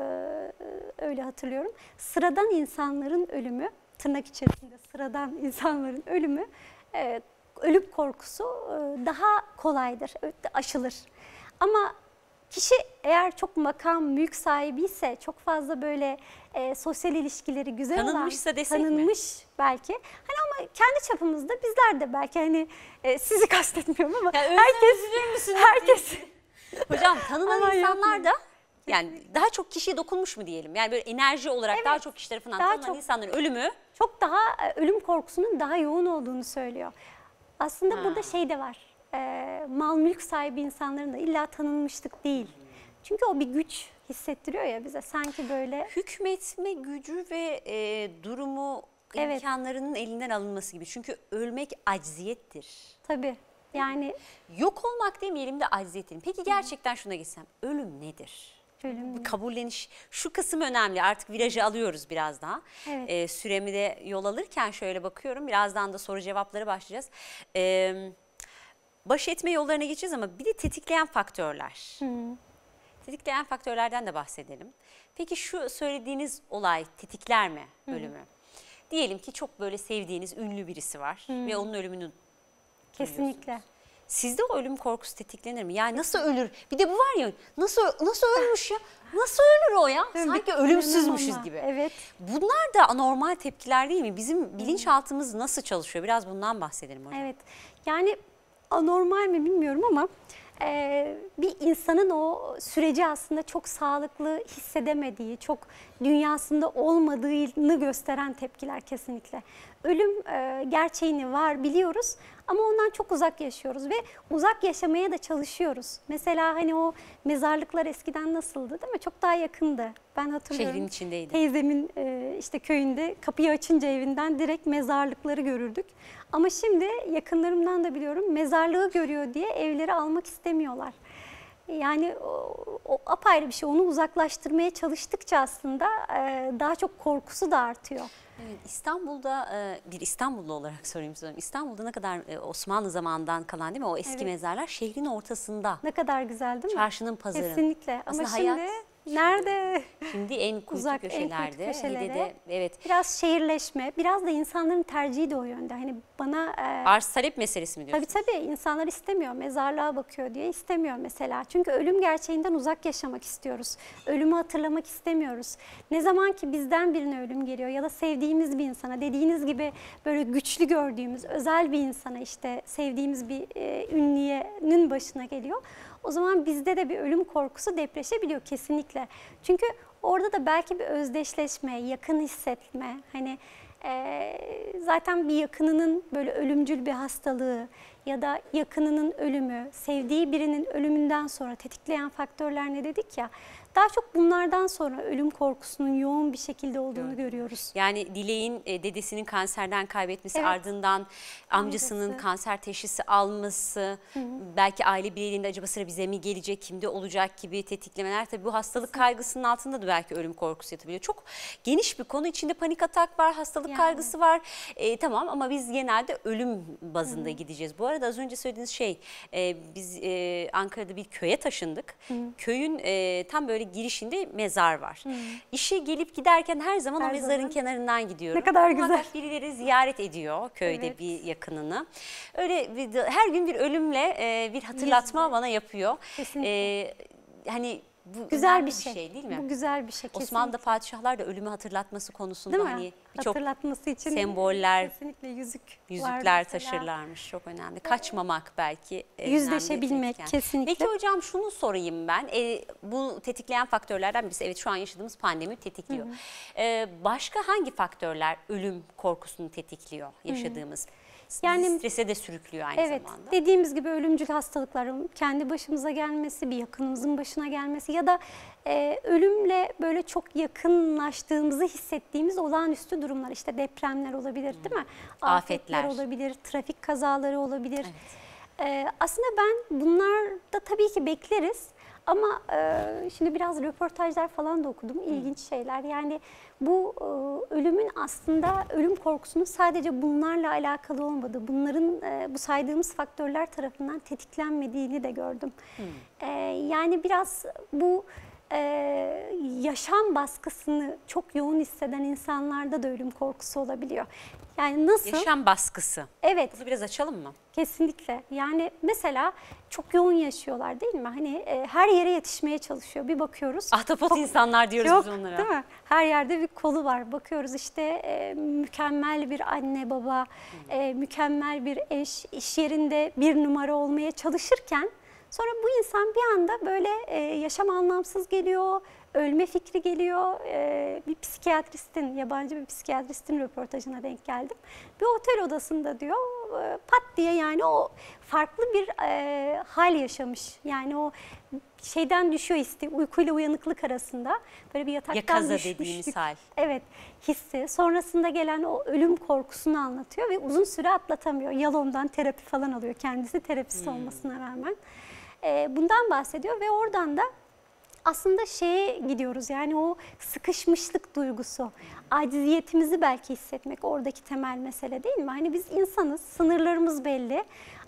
öyle hatırlıyorum. Sıradan insanların ölümü, tırnak içerisinde sıradan insanların ölümü, e, ölüm korkusu e, daha kolaydır, aşılır. Ama kişi eğer çok makam, mülk sahibi ise, çok fazla böyle e, sosyal ilişkileri güzel tanınmışsa olan, desek tanınmış mi? Belki. Hani ama kendi çapımızda bizler de belki hani e, sizi kastetmiyorum ama ya herkes herkes hocam tanınan ama insanlar da yani daha çok kişiye dokunmuş mu diyelim? Yani böyle enerji olarak evet, daha çok kişi tarafından tanınan çok, insanların ölümü çok daha ölüm korkusunun daha yoğun olduğunu söylüyor. Aslında ha. burada şey de var. E, mal mülk sahibi insanların da illa tanınmışlık değil. Çünkü o bir güç hissettiriyor ya bize, sanki böyle. Hükmetme gücü ve e, durumu, evet, imkanlarının elinden alınması gibi. Çünkü ölmek acziyettir. Tabii yani. Yok olmak demeyelim de acziyettir. Peki gerçekten şuna gitsem, ölüm nedir? Ölüm. Kabulleniş, şu kısım önemli, artık virajı alıyoruz biraz daha. Evet. E, süremi de yol alırken şöyle bakıyorum, birazdan da soru cevapları başlayacağız. Evet. baş etme yollarına geçeceğiz ama bir de tetikleyen faktörler. Hı. Tetikleyen faktörlerden de bahsedelim. Peki şu söylediğiniz olay tetikler mi ölümü? Hı. Diyelim ki çok böyle sevdiğiniz ünlü birisi var Hı. ve onun ölümünü kesinlikle. Sizde o ölüm korkusu tetiklenir mi? Yani nasıl ölür? Bir de bu var ya, nasıl nasıl ölmüş ya? Nasıl ölür o ya? Evet, Sanki ölümsüzmüşüz gibi. Evet. Bunlar da anormal tepkiler değil mi? Bizim bilinçaltımız nasıl çalışıyor? Biraz bundan bahsedelim hocam. Evet. Yani anormal mi bilmiyorum ama e, bir insanın o süreci aslında çok sağlıklı hissedemediği, çok dünyasında olmadığını gösteren tepkiler kesinlikle. Ölüm e, gerçeğini var biliyoruz ama ondan çok uzak yaşıyoruz ve uzak yaşamaya da çalışıyoruz. Mesela hani o mezarlıklar eskiden nasıldı değil mi? Çok daha yakındı. Ben hatırlıyorum. Şehrin içindeydi. Teyzemin e, işte köyünde kapıyı açınca evinden direkt mezarlıkları görürdük. Ama şimdi yakınlarımdan da biliyorum mezarlığı görüyor diye evleri almak istemiyorlar. Yani o, o apayrı bir şey. Onu uzaklaştırmaya çalıştıkça aslında e, daha çok korkusu da artıyor. Evet, İstanbul'da bir İstanbullu olarak sorayım size. İstanbul'da ne kadar Osmanlı zamanından kalan değil mi? O eski evet. mezarlar şehrin ortasında. Ne kadar güzel değil mi? Çarşının, pazarın. Kesinlikle. Aslında ama şimdi hayat, nerede? Şimdi en kuytu Uzak, köşelerde. En kuytu köşelere. De, evet. Biraz şehirleşme, biraz da insanların tercihi de o yönde. Hani bana e, arz talep meselesi mi diyorsunuz? Tabii tabii insanlar istemiyor. Mezarlığa bakıyor diye istemiyor mesela. Çünkü ölüm gerçeğinden uzak yaşamak istiyoruz. Ölümü hatırlamak istemiyoruz. Ne zaman ki bizden birine ölüm geliyor ya da sevdiğimiz bir insana, dediğiniz gibi böyle güçlü gördüğümüz özel bir insana, işte sevdiğimiz bir e, ünlüyenin başına geliyor. O zaman bizde de bir ölüm korkusu depreşebiliyor kesinlikle. Çünkü orada da belki bir özdeşleşme, yakın hissetme, hani e, zaten bir yakınının böyle ölümcül bir hastalığı ya da yakınının ölümü, sevdiği birinin ölümünden sonra tetikleyen faktörler ne dedik ya, daha çok bunlardan sonra ölüm korkusunun yoğun bir şekilde olduğunu evet. görüyoruz. Yani Dilek'in e, dedesinin kanserden kaybetmesi, evet. ardından amcasının Amcası. kanser teşhisi alması, hı hı. belki aile bireyliğinde acaba sıra bize mi gelecek, kimde olacak gibi tetiklemeler. Tabii bu hastalık Kesinlikle. kaygısının altında da belki ölüm korkusu yatabiliyor. Çok geniş bir konu, içinde panik atak var, hastalık yani. kaygısı var. E, tamam ama biz genelde ölüm bazında hı hı. gideceğiz. Bu arada az önce söylediğiniz şey, e, biz e, Ankara'da bir köye taşındık. Hı hı. Köyün e, tam böyle girişinde mezar var. Hmm. İşe gelip giderken her zaman her o mezarın zaman. kenarından gidiyorum. Ne kadar güzel. Fakat birileri ziyaret ediyor köyde evet. bir yakınını. Öyle bir, her gün bir ölümle e, bir hatırlatma Kesinlikle. bana yapıyor. Kesinlikle. E, hani bu güzel bir şey. bir şey değil mi? Bu güzel bir şey. Osmanlı'da padişahlar da ölümü hatırlatması konusunda hani birçok hatırlatması için semboller, kesinlikle yüzük yüzükler taşırlarmış. Çok önemli. Kaçmamak belki yüzleşebilmek kesinlikle. Peki hocam şunu sorayım ben. E, bu tetikleyen faktörlerden birisi, evet şu an yaşadığımız pandemi tetikliyor. Hı hı. E, başka hangi faktörler ölüm korkusunu tetikliyor yaşadığımız? Hı hı. Yani strese de sürüklüyor aynı evet, zamanda. Dediğimiz gibi ölümcül hastalıkların kendi başımıza gelmesi, bir yakınımızın başına gelmesi ya da e, ölümle böyle çok yakınlaştığımızı hissettiğimiz olağanüstü durumlar. İşte depremler olabilir değil mi? Afetler, Afetler olabilir, trafik kazaları olabilir. Evet. E, aslında ben bunlarda tabii ki bekleriz. Ama e, şimdi biraz röportajlar falan da okudum, ilginç şeyler. Yani bu e, ölümün aslında, ölüm korkusunun sadece bunlarla alakalı olmadığı, bunların e, bu saydığımız faktörler tarafından tetiklenmediğini de gördüm. Hmm. E, yani biraz bu e, yaşam baskısını çok yoğun hisseden insanlarda da ölüm korkusu olabiliyor. Yani nasıl? Yaşam baskısı. Evet. Bunu biraz açalım mı? Kesinlikle. Yani mesela çok yoğun yaşıyorlar değil mi? Hani e, her yere yetişmeye çalışıyor. Bir bakıyoruz. Ahtapot çok, insanlar diyoruz yok, biz onlara. Değil mi? Her yerde bir kolu var. Bakıyoruz işte e, mükemmel bir anne baba, hmm. e, mükemmel bir eş, iş yerinde bir numara olmaya çalışırken sonra bu insan bir anda böyle e, yaşam anlamsız geliyor. Ölme fikri geliyor. Ee, bir psikiyatristin, yabancı bir psikiyatristin röportajına denk geldim. Bir otel odasında diyor pat diye yani o farklı bir e, hal yaşamış. Yani o şeyden düşüyor isti, uykuyla uyanıklık arasında. Böyle bir yataktan Yakaza düşmüş. dediğimiz hal. Evet, hissi. Sonrasında gelen o ölüm korkusunu anlatıyor ve uzun süre atlatamıyor. Yalom'dan terapi falan alıyor kendisi terapist hmm. olmasına rağmen. Ee, bundan bahsediyor ve oradan da aslında şeye gidiyoruz, yani o sıkışmışlık duygusu, aciziyetimizi belki hissetmek oradaki temel mesele değil mi? Hani biz insanız, sınırlarımız belli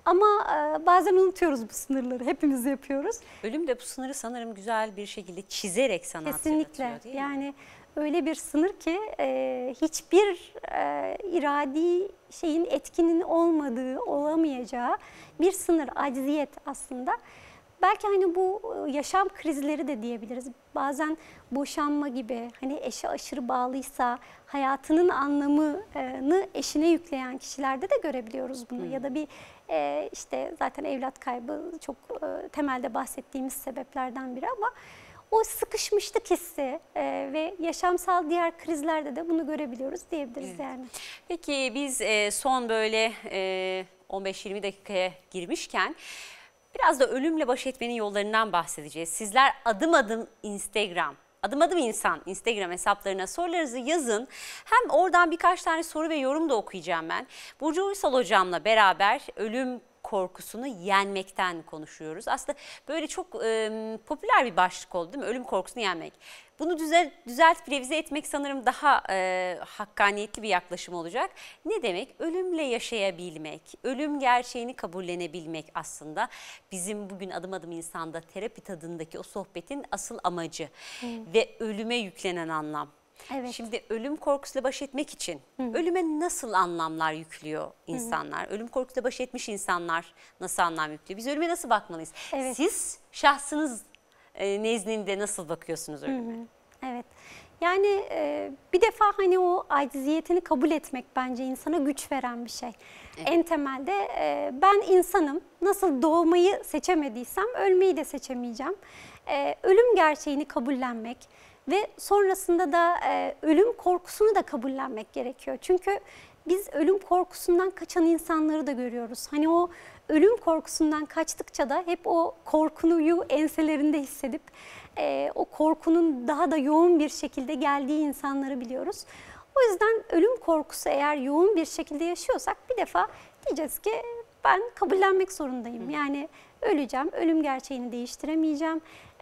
Ama e, bazen unutuyoruz bu sınırları. Hepimiz yapıyoruz. Ölüm de bu sınırı sanırım güzel bir şekilde çizerek sana Kesinlikle. hatırlatıyor, değil mi? Yani öyle bir sınır ki e, hiçbir e, iradi şeyin etkinin olmadığı, olamayacağı bir sınır, acziyet aslında. Belki hani bu yaşam krizleri de diyebiliriz. Bazen boşanma gibi, hani eşe aşırı bağlıysa hayatının anlamını eşine yükleyen kişilerde de görebiliyoruz bunu. Hmm. Ya da bir e, işte zaten evlat kaybı çok e, temelde bahsettiğimiz sebeplerden biri ama o sıkışmışlık hissi e, ve yaşamsal diğer krizlerde de bunu görebiliyoruz diyebiliriz evet. yani. Peki biz e, son böyle e, on beş yirmi dakikaya girmişken biraz da ölümle baş etmenin yollarından bahsedeceğiz. Sizler adım adım Instagram, adım adım insan Instagram hesaplarına sorularınızı yazın. Hem oradan birkaç tane soru ve yorum da okuyacağım ben. Burcu Uysal hocamla beraber ölüm korkusunu yenmekten konuşuyoruz. Aslında böyle çok e, popüler bir başlık oldu değil mi? Ölüm korkusunu yenmek. Bunu düzel, düzeltip revize etmek sanırım daha e, hakkaniyetli bir yaklaşım olacak. Ne demek? Ölümle yaşayabilmek, ölüm gerçeğini kabullenebilmek aslında bizim bugün adım adım insanda terapi tadındaki o sohbetin asıl amacı hmm. ve ölüme yüklenen anlam. Evet. Şimdi ölüm korkusuyla baş etmek için Hı. ölüme nasıl anlamlar yüklüyor insanlar? Hı. Ölüm korkusuyla baş etmiş insanlar nasıl anlam yüklüyor? Biz ölüme nasıl bakmalıyız? Evet. Siz şahsınız e, nezdinde nasıl bakıyorsunuz ölüme? Hı. Evet. Yani e, bir defa hani o acziyetini kabul etmek bence insana güç veren bir şey. Evet. En temelde e, ben insanım. Nasıl doğmayı seçemediysem ölmeyi de seçemeyeceğim. E, ölüm gerçeğini kabullenmek ve sonrasında da e, ölüm korkusunu da kabullenmek gerekiyor. Çünkü biz ölüm korkusundan kaçan insanları da görüyoruz. Hani o ölüm korkusundan kaçtıkça da hep o korkuyu enselerinde hissedip e, o korkunun daha da yoğun bir şekilde geldiği insanları biliyoruz. O yüzden ölüm korkusu eğer yoğun bir şekilde yaşıyorsak bir defa diyeceğiz ki ben kabullenmek zorundayım. Yani öleceğim, ölüm gerçeğini değiştiremeyeceğim.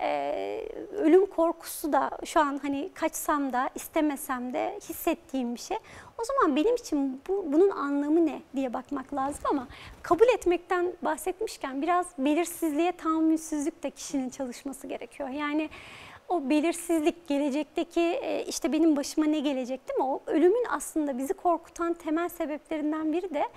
Ee, ölüm korkusu da şu an hani kaçsam da istemesem de hissettiğim bir şey. O zaman benim için bu, bunun anlamı ne diye bakmak lazım ama kabul etmekten bahsetmişken biraz belirsizliğe tahammülsüzlük de kişinin çalışması gerekiyor. Yani o belirsizlik, gelecekteki işte benim başıma ne gelecek değil mi? O ölümün aslında bizi korkutan temel sebeplerinden biri de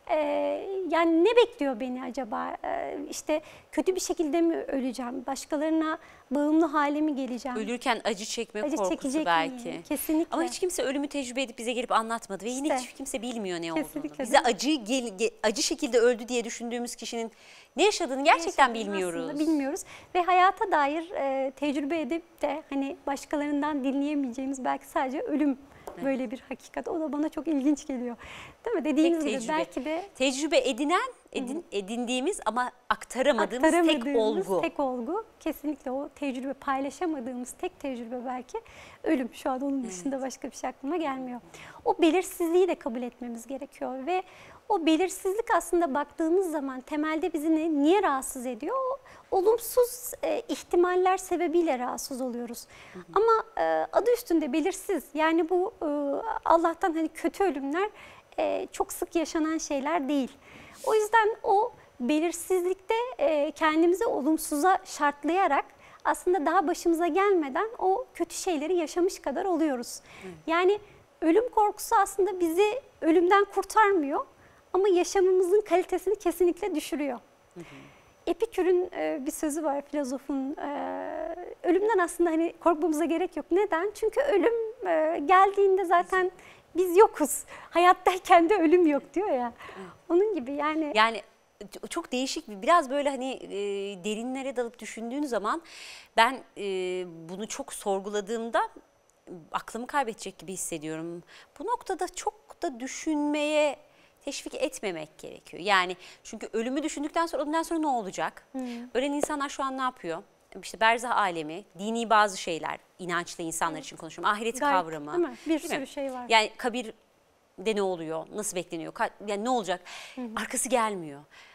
Ee, yani ne bekliyor beni acaba? Ee, işte kötü bir şekilde mi öleceğim? Başkalarına bağımlı hale mi geleceğim? Ölürken acı çekme acı korkusu belki. Miyim? Kesinlikle. Ama hiç kimse ölümü tecrübe edip bize gelip anlatmadı ve yine işte, hiç kimse bilmiyor ne olduğunu. Bize acı gel, acı şekilde öldü diye düşündüğümüz kişinin ne yaşadığını gerçekten bilmiyoruz. Bilmiyoruz ve hayata dair e, tecrübe edip de hani başkalarından dinleyemeyeceğimiz belki sadece ölüm. Böyle bir hakikat. O da bana çok ilginç geliyor. Değil mi? Dediğiniz gibi belki de tecrübe edinen, edin, edindiğimiz ama aktaramadığımız, aktaramadığımız tek olgu. tek olgu. Kesinlikle o tecrübe, paylaşamadığımız tek tecrübe belki ölüm. Şu an onun dışında evet. başka bir şey aklıma gelmiyor. O belirsizliği de kabul etmemiz gerekiyor ve o belirsizlik aslında baktığımız zaman temelde bizi ne, niye rahatsız ediyor? O, olumsuz e, ihtimaller sebebiyle rahatsız oluyoruz. Hı hı. Ama e, adı üstünde belirsiz. Yani bu e, Allah'tan hani kötü ölümler e, çok sık yaşanan şeyler değil. O yüzden o belirsizlikte e, kendimizi olumsuza şartlayarak aslında daha başımıza gelmeden o kötü şeyleri yaşamış kadar oluyoruz. Hı. Yani ölüm korkusu aslında bizi ölümden kurtarmıyor ama yaşamımızın kalitesini kesinlikle düşürüyor. Hı hı. Epikür'ün e, bir sözü var, filozofun. E, ölümden aslında hani korkmamıza gerek yok. Neden? Çünkü ölüm e, geldiğinde zaten biz yokuz. Hayattayken de ölüm yok diyor ya. Onun gibi yani. Yani çok değişik bir, biraz böyle hani e, derinlere dalıp düşündüğün zaman ben e, bunu çok sorguladığımda aklımı kaybedecek gibi hissediyorum. Bu noktada çok da düşünmeye teşvik etmemek gerekiyor. Yani çünkü ölümü düşündükten sonra ondan sonra ne olacak? Hmm. Ölen insanlar şu an ne yapıyor? İşte berzah alemi, dini bazı şeyler, inançlı insanlar için konuşuyorum. Ahiret Gayet, kavramı. Değil mi? Bir değil sürü mi? şey var. Yani kabirde ne oluyor? Nasıl bekleniyor? Yani ne olacak? Hı hı. Arkası gelmiyor.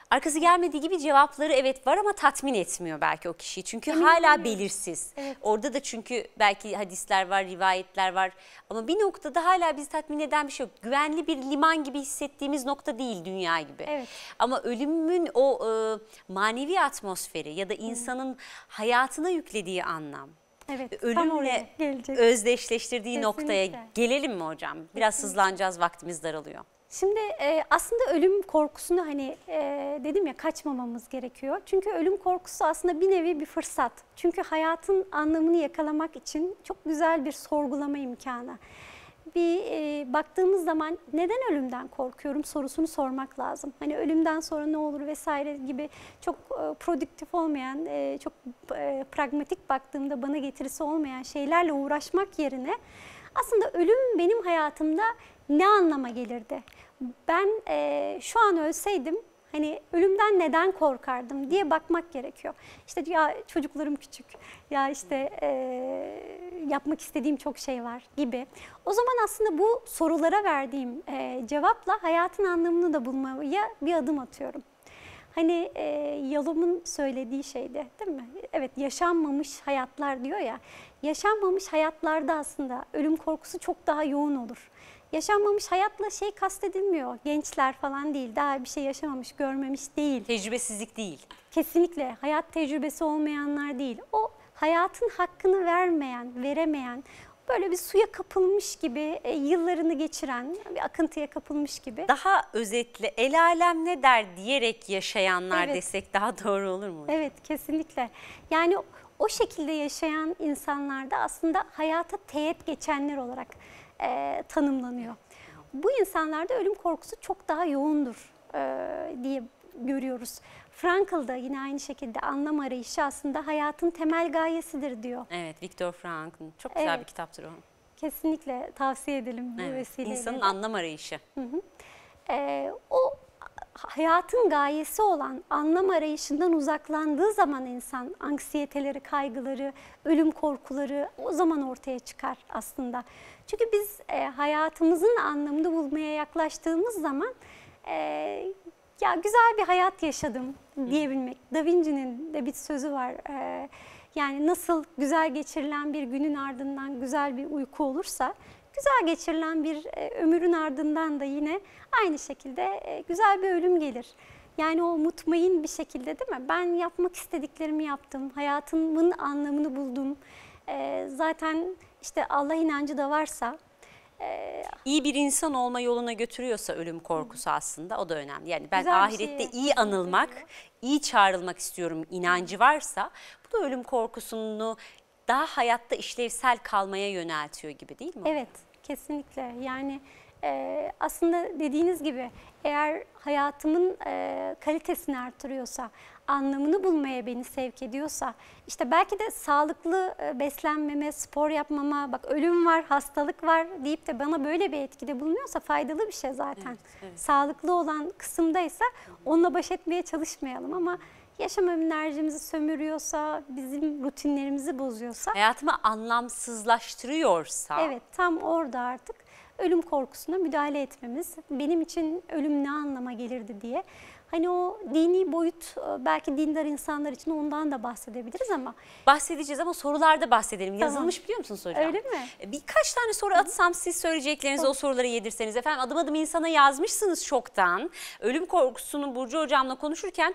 Arkası gelmediği gibi cevapları evet var ama tatmin etmiyor belki o kişiyi. Çünkü Emin hala olamıyorum. belirsiz. Evet. Orada da çünkü belki hadisler var, rivayetler var. Ama bir noktada hala bizi tatmin eden bir şey yok. Güvenli bir liman gibi hissettiğimiz nokta değil dünya gibi. Evet. Ama ölümün o e, manevi atmosferi ya da insanın hayatına yüklediği anlam. Evet, tam Ölümle oraya gelecek. özdeşleştirdiği Kesinlikle. noktaya gelelim mi hocam? Biraz hızlanacağız, vaktimiz daralıyor. Şimdi e, aslında ölüm korkusunu hani e, dedim ya kaçmamamız gerekiyor. Çünkü ölüm korkusu aslında bir nevi bir fırsat. Çünkü hayatın anlamını yakalamak için çok güzel bir sorgulama imkanı. Bir e, baktığımız zaman neden ölümden korkuyorum sorusunu sormak lazım. Hani ölümden sonra ne olur vesaire gibi çok e, produktif olmayan, e, çok e, pragmatik baktığımda bana getirisi olmayan şeylerle uğraşmak yerine aslında ölüm benim hayatımda ne anlama gelirdi? Ben e, şu an ölseydim hani ölümden neden korkardım diye bakmak gerekiyor. İşte ya çocuklarım küçük, ya işte e, yapmak istediğim çok şey var gibi. O zaman aslında bu sorulara verdiğim e, cevapla hayatın anlamını da bulmaya bir adım atıyorum. Hani e, Yalom'un söylediği şeyde değil mi? Evet, yaşanmamış hayatlar diyor ya. Yaşanmamış hayatlarda aslında ölüm korkusu çok daha yoğun olur. Yaşanmamış hayatla şey kastedilmiyor. Gençler falan değil, daha bir şey yaşamamış, görmemiş değil. Tecrübesizlik değil. Kesinlikle hayat tecrübesi olmayanlar değil. O hayatın hakkını vermeyen, veremeyen, böyle bir suya kapılmış gibi e, yıllarını geçiren, bir akıntıya kapılmış gibi. Daha özetle el alem ne der diyerek yaşayanlar Evet. desek daha doğru olur mu? Evet, kesinlikle. Yani o şekilde yaşayan insanlarda aslında hayata teğet geçenler olarak e, tanımlanıyor. Bu insanlarda ölüm korkusu çok daha yoğundur e, diye görüyoruz. Frankl da yine aynı şekilde anlam arayışı aslında hayatın temel gayesidir diyor. Evet, Viktor Frankl'ın çok güzel Evet. bir kitaptır o. Kesinlikle tavsiye edelim bu Evet, vesileyle. insanın de. anlam arayışı. Ee, o hayatın gayesi olan anlam arayışından uzaklandığı zaman insan anksiyeteleri, kaygıları, ölüm korkuları o zaman ortaya çıkar aslında. Çünkü biz e, hayatımızın anlamını bulmaya yaklaştığımız zaman e, ya güzel bir hayat yaşadım diyebilmek. Da Vinci'nin de bir sözü var. E, yani nasıl güzel geçirilen bir günün ardından güzel bir uyku olursa, güzel geçirilen bir e, ömrün ardından da yine aynı şekilde e, güzel bir ölüm gelir. Yani o mutmain bir şekilde değil mi? Ben yapmak istediklerimi yaptım, hayatımın anlamını buldum. E, zaten işte Allah inancı da varsa... E, İyi bir insan olma yoluna götürüyorsa ölüm korkusu aslında o da önemli. Yani ben Güzel bir ahirette şeye iyi anılmak, iyi çağrılmak istiyorum inancı varsa bu da ölüm korkusunu daha hayatta işlevsel kalmaya yöneltiyor gibi değil mi? Evet, kesinlikle. Yani e, aslında dediğiniz gibi eğer hayatımın e, kalitesini artırıyorsa, anlamını bulmaya beni sevk ediyorsa, işte belki de sağlıklı e, beslenmeme, spor yapmama, bak ölüm var, hastalık var deyip de bana böyle bir etkide bulunuyorsa faydalı bir şey zaten. Evet, evet. Sağlıklı olan kısımdaysa onunla baş etmeye çalışmayalım ama yaşam enerjimizi sömürüyorsa, bizim rutinlerimizi bozuyorsa... Hayatımı anlamsızlaştırıyorsa... Evet, tam orada artık ölüm korkusuna müdahale etmemiz, benim için ölüm ne anlama gelirdi diye. Hani o dini boyut belki dindar insanlar için ondan da bahsedebiliriz ama... Bahsedeceğiz ama sorularda bahsedelim. Tamam. Yazılmış biliyor musunuz hocam? Öyle mi? Birkaç tane soru atsam siz söyleyeceklerinizi o soruları yedirseniz. Efendim adım adım insana yazmışsınız çoktan. Ölüm korkusunu Burcu hocamla konuşurken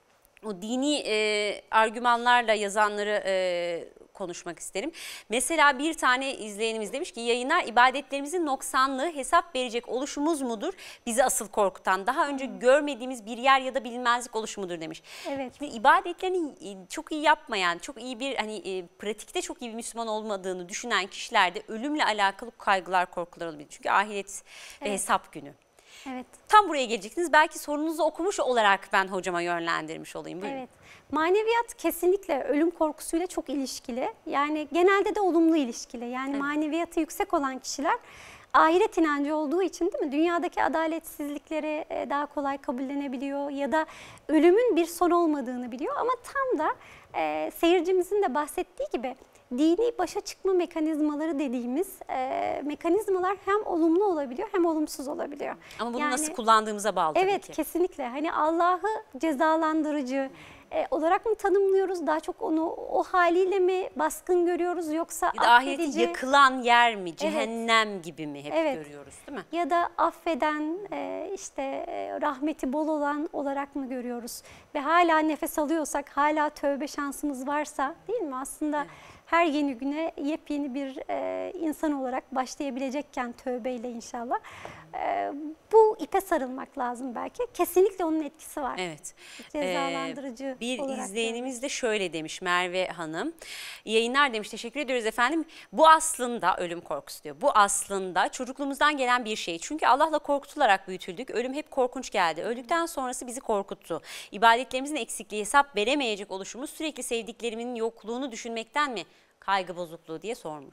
o dini e, argümanlarla yazanları e, konuşmak isterim. Mesela bir tane izleyenimiz demiş ki yayınlar ibadetlerimizin noksanlığı hesap verecek oluşumuz mudur? Bizi asıl korkutan daha önce görmediğimiz bir yer ya da bilinmezlik oluşumudur demiş. Evet. Şimdi ibadetlerini çok iyi yapmayan, çok iyi bir hani e, pratikte çok iyi bir Müslüman olmadığını düşünen kişilerde ölümle alakalı kaygılar, korkular olabilir. Çünkü ahiret ve Evet. hesap günü. Evet. Tam buraya geleceksiniz. Belki sorunuzu okumuş olarak ben hocama yönlendirmiş olayım. Buyurun. Evet. Maneviyat kesinlikle ölüm korkusuyla çok ilişkili. Yani genelde de olumlu ilişkili. Yani Evet. maneviyatı yüksek olan kişiler ahiret inancı olduğu için değil mi? Dünyadaki adaletsizlikleri e, daha kolay kabullenebiliyor ya da ölümün bir son olmadığını biliyor. Ama tam da e, seyircimizin de bahsettiği gibi dini başa çıkma mekanizmaları dediğimiz e, mekanizmalar hem olumlu olabiliyor hem olumsuz olabiliyor. Ama bunu Yani- nasıl kullandığımıza bağlı tabii Evet, ki. kesinlikle. Hani Allah'ı cezalandırıcı e, olarak mı tanımlıyoruz? Daha çok onu o haliyle mi baskın görüyoruz yoksa Ya da ahireti affedici yakılan yer mi, cehennem gibi mi hep Evet. görüyoruz değil mi? ya da affeden, e, işte e, rahmeti bol olan olarak mı görüyoruz? Ve hala nefes alıyorsak, hala tövbe şansımız varsa, değil mi? Aslında her yeni güne yepyeni bir e, insan olarak başlayabilecekken tövbeyle inşallah. E, bu ipe sarılmak lazım belki. Kesinlikle onun etkisi var. Evet. Cezalandırıcı Ee, bir olarak izleyenimiz de şöyle demiş, Merve Hanım. İyi yayınlar demiş, teşekkür ediyoruz efendim. Bu aslında ölüm korkusu diyor. Bu aslında çocukluğumuzdan gelen bir şey. Çünkü Allah'la korkutularak büyütüldük. Ölüm hep korkunç geldi. Öldükten sonrası bizi korkuttu. İbadetlerimizin eksikliği, hesap veremeyecek oluşumuz, sürekli sevdiklerimin yokluğunu düşünmekten mi kaygı bozukluğu diye sormuş.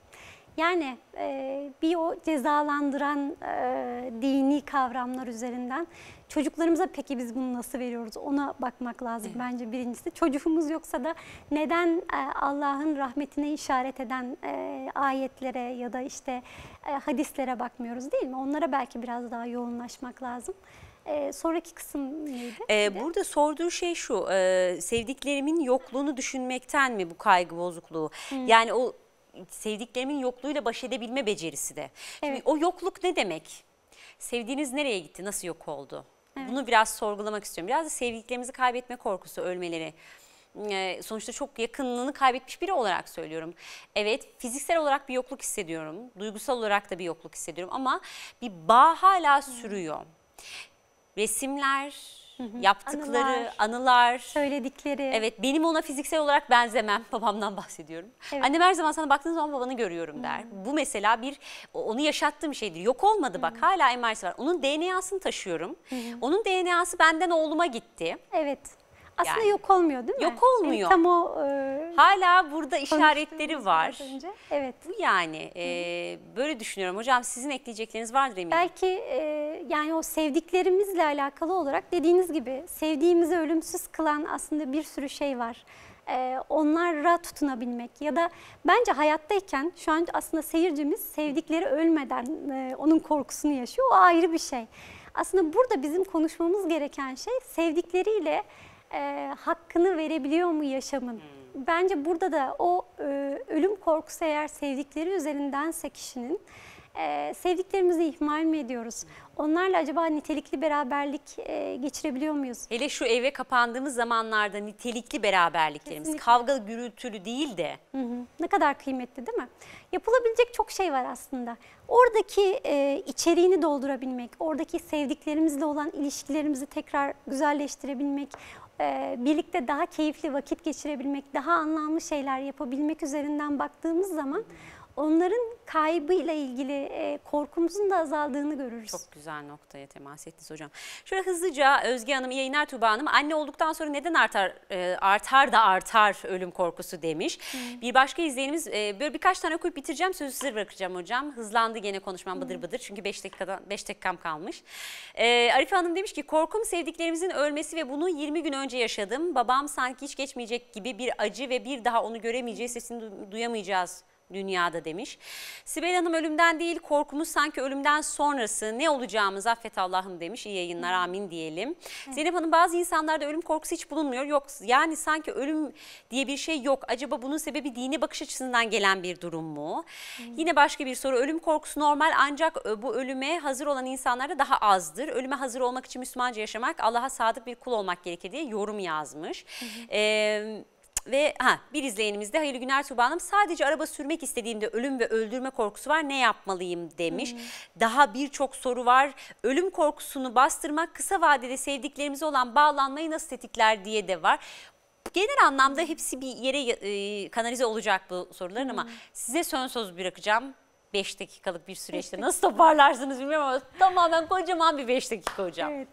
Yani e, bir o cezalandıran e, dini kavramlar üzerinden çocuklarımıza peki biz bunu nasıl veriyoruz ona bakmak lazım bence birincisi. Çocuğumuz yoksa da neden e, Allah'ın rahmetine işaret eden e, ayetlere ya da işte e, hadislere bakmıyoruz değil mi? Onlara belki biraz daha yoğunlaşmak lazım. E, sonraki kısım neydi? Ee, burada sorduğu şey şu, e, sevdiklerimin yokluğunu düşünmekten mi bu kaygı bozukluğu? Yani o sevdiklerimin yokluğuyla baş edebilme becerisi de. Şimdi Evet. o yokluk ne demek? Sevdiğiniz nereye gitti, nasıl yok oldu? Bunu biraz sorgulamak istiyorum. Biraz da sevdiklerimizi kaybetme korkusu, ölmeleri. Ee, sonuçta çok yakınlığını kaybetmiş biri olarak söylüyorum. Evet, fiziksel olarak bir yokluk hissediyorum. Duygusal olarak da bir yokluk hissediyorum ama bir bağ hala sürüyor. Resimler, yaptıkları, Anılar. anılar. Söyledikleri. Evet, benim ona fiziksel olarak benzemem. Babamdan bahsediyorum. Evet. Annem her zaman sana baktığın zaman babanı görüyorum der. Bu mesela bir onu yaşattığım şeydir. Yok olmadı bak, hala emaresi var. Onun D N A'sını taşıyorum. Onun D N A'sı benden oğluma gitti. Evet. Aslında Yani. yok olmuyor değil mi? Yok olmuyor. Yani tam o e, Hala burada işaretleri var. az önce. Evet. Bu yani e, böyle düşünüyorum. Hocam sizin ekleyecekleriniz vardır eminim. Belki e, yani o sevdiklerimizle alakalı olarak dediğiniz gibi sevdiğimizi ölümsüz kılan aslında bir sürü şey var. E, onlara tutunabilmek ya da bence hayattayken şu an aslında seyircimiz sevdikleri ölmeden e, onun korkusunu yaşıyor. O ayrı bir şey. Aslında burada bizim konuşmamız gereken şey sevdikleriyle e, hakkını verebiliyor mu yaşamın? Bence burada da o e, ölüm korkusu eğer sevdikleri üzerindense kişinin e, sevdiklerimizi ihmal mi ediyoruz? Onlarla acaba nitelikli beraberlik e, geçirebiliyor muyuz? Hele şu eve kapandığımız zamanlarda nitelikli beraberliklerimiz, Kesinlikle. kavga gürültülü değil de Hı hı. Ne kadar kıymetli değil mi? Yapılabilecek çok şey var aslında. Oradaki e, içeriğini doldurabilmek, oradaki sevdiklerimizle olan ilişkilerimizi tekrar güzelleştirebilmek, e, birlikte daha keyifli vakit geçirebilmek, daha anlamlı şeyler yapabilmek üzerinden baktığımız zaman onların kaybıyla ilgili e, korkumuzun da azaldığını görürüz. çok güzel noktaya temas ettiniz hocam. Şöyle hızlıca Özge Hanım, iyi yayınlar Tuğba Hanım. Anne olduktan sonra neden artar e, artar da artar ölüm korkusu demiş. Bir başka izleyenimiz, e, böyle birkaç tane okuyup bitireceğim. Sözü size bırakacağım hocam. Hızlandı gene konuşmam bıdır bıdır. Çünkü beş dakikadan beş dakikam kalmış. E, Arife Hanım demiş ki korkum sevdiklerimizin ölmesi ve bunu yirmi gün önce yaşadım. Babam sanki hiç geçmeyecek gibi bir acı ve bir daha onu göremeyeceğiz, sesini du- duyamayacağız dünyada demiş. Sibel Hanım ölümden değil korkumuz sanki ölümden sonrası ne olacağımız affet Allah'ım demiş. İyi yayınlar amin diyelim. Evet. Zeynep Hanım bazı insanlarda ölüm korkusu hiç bulunmuyor. Yok yani sanki ölüm diye bir şey yok. Acaba bunun sebebi dini bakış açısından gelen bir durum mu? Hmm. Yine başka bir soru. Ölüm korkusu normal ancak bu ölüme hazır olan insanlarda daha azdır. Ölüme hazır olmak için Müslümanca yaşamak, Allah'a sadık bir kul olmak gerekir diye yorum yazmış. Ee, Ve ha, bir izleyenimiz de hayırlı günler Tuğba Hanım. Sadece araba sürmek istediğimde ölüm ve öldürme korkusu var. Ne yapmalıyım demiş. Hmm. Daha birçok soru var. Ölüm korkusunu bastırmak kısa vadede sevdiklerimize olan bağlanmayı nasıl tetikler diye de var. Genel anlamda hepsi bir yere e, kanalize olacak bu soruların hmm. ama size son söz bırakacağım. beş dakikalık bir süreçte nasıl toparlarsınız bilmiyorum ama tamamen kocaman bir beş dakika hocam. Evet.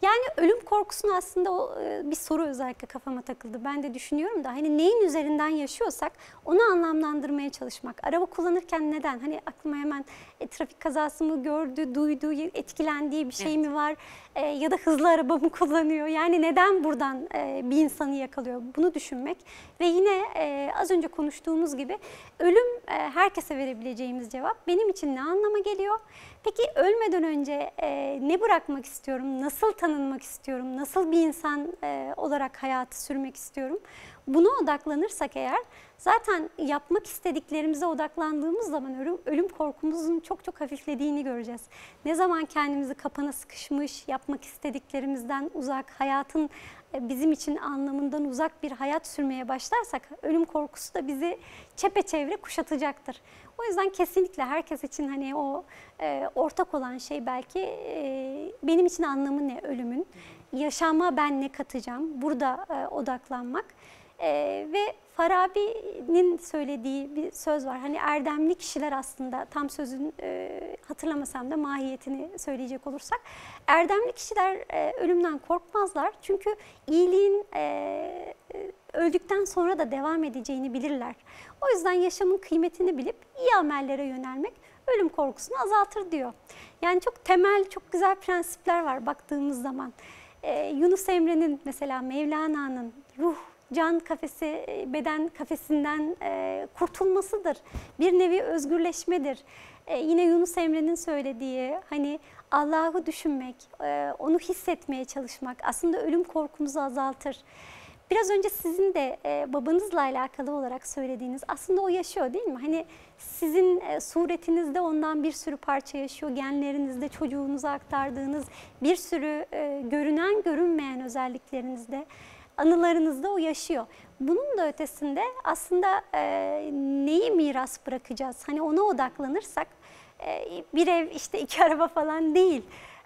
Yani ölüm korkusunu aslında o e, bir soru özellikle kafama takıldı. Ben de düşünüyorum da hani neyin üzerinden yaşıyorsak onu anlamlandırmaya çalışmak. Araba kullanırken neden? Hani aklıma hemen e, trafik kazası mı gördü, duydu, etkilendiği bir şey Evet. mi var? E, ya da hızlı araba mı kullanıyor? Yani neden buradan e, bir insanı yakalıyor? Bunu düşünmek ve yine e, az önce konuştuğumuz gibi ölüm e, herkese verebileceğimiz cevap. Benim için ne anlama geliyor? Peki ölmeden önce e, ne bırakmak istiyorum? Nasıl tanınmak istiyorum? Nasıl bir insan e, olarak hayatı sürmek istiyorum? Buna odaklanırsak eğer zaten yapmak istediklerimize odaklandığımız zaman ölüm, ölüm korkumuzun çok çok hafiflediğini göreceğiz. Ne zaman kendimizi kapana sıkışmış, yapmak istediklerimizden uzak, hayatın e, bizim için anlamından uzak bir hayat sürmeye başlarsak ölüm korkusu da bizi çepeçevre kuşatacaktır. O yüzden kesinlikle herkes için hani o e, ortak olan şey belki e, benim için anlamı ne ölümün, yaşama ben ne katacağım, burada e, odaklanmak. E, ve Farabi'nin söylediği bir söz var. Hani erdemli kişiler aslında tam sözün e, hatırlamasam da mahiyetini söyleyecek olursak. Erdemli kişiler e, ölümden korkmazlar. Çünkü iyiliğin e, öldükten sonra da devam edeceğini bilirler. O yüzden yaşamın kıymetini bilip iyi amellere yönelmek ölüm korkusunu azaltır diyor. Yani çok temel, çok güzel prensipler var baktığımız zaman. Ee, Yunus Emre'nin mesela Mevlana'nın ruh, can kafesi, beden kafesinden e, kurtulmasıdır. Bir nevi özgürleşmedir. E, yine Yunus Emre'nin söylediği hani Allah'ı düşünmek, e, onu hissetmeye çalışmak aslında ölüm korkumuzu azaltır. Biraz önce sizin de e, babanızla alakalı olarak söylediğiniz aslında o yaşıyor değil mi? Hani sizin e, suretinizde ondan bir sürü parça yaşıyor, genlerinizde çocuğunuza aktardığınız bir sürü e, görünen görünmeyen özelliklerinizde, anılarınızda o yaşıyor. Bunun da ötesinde aslında e, neyi miras bırakacağız? Hani ona odaklanırsak e, bir ev işte iki araba falan değil.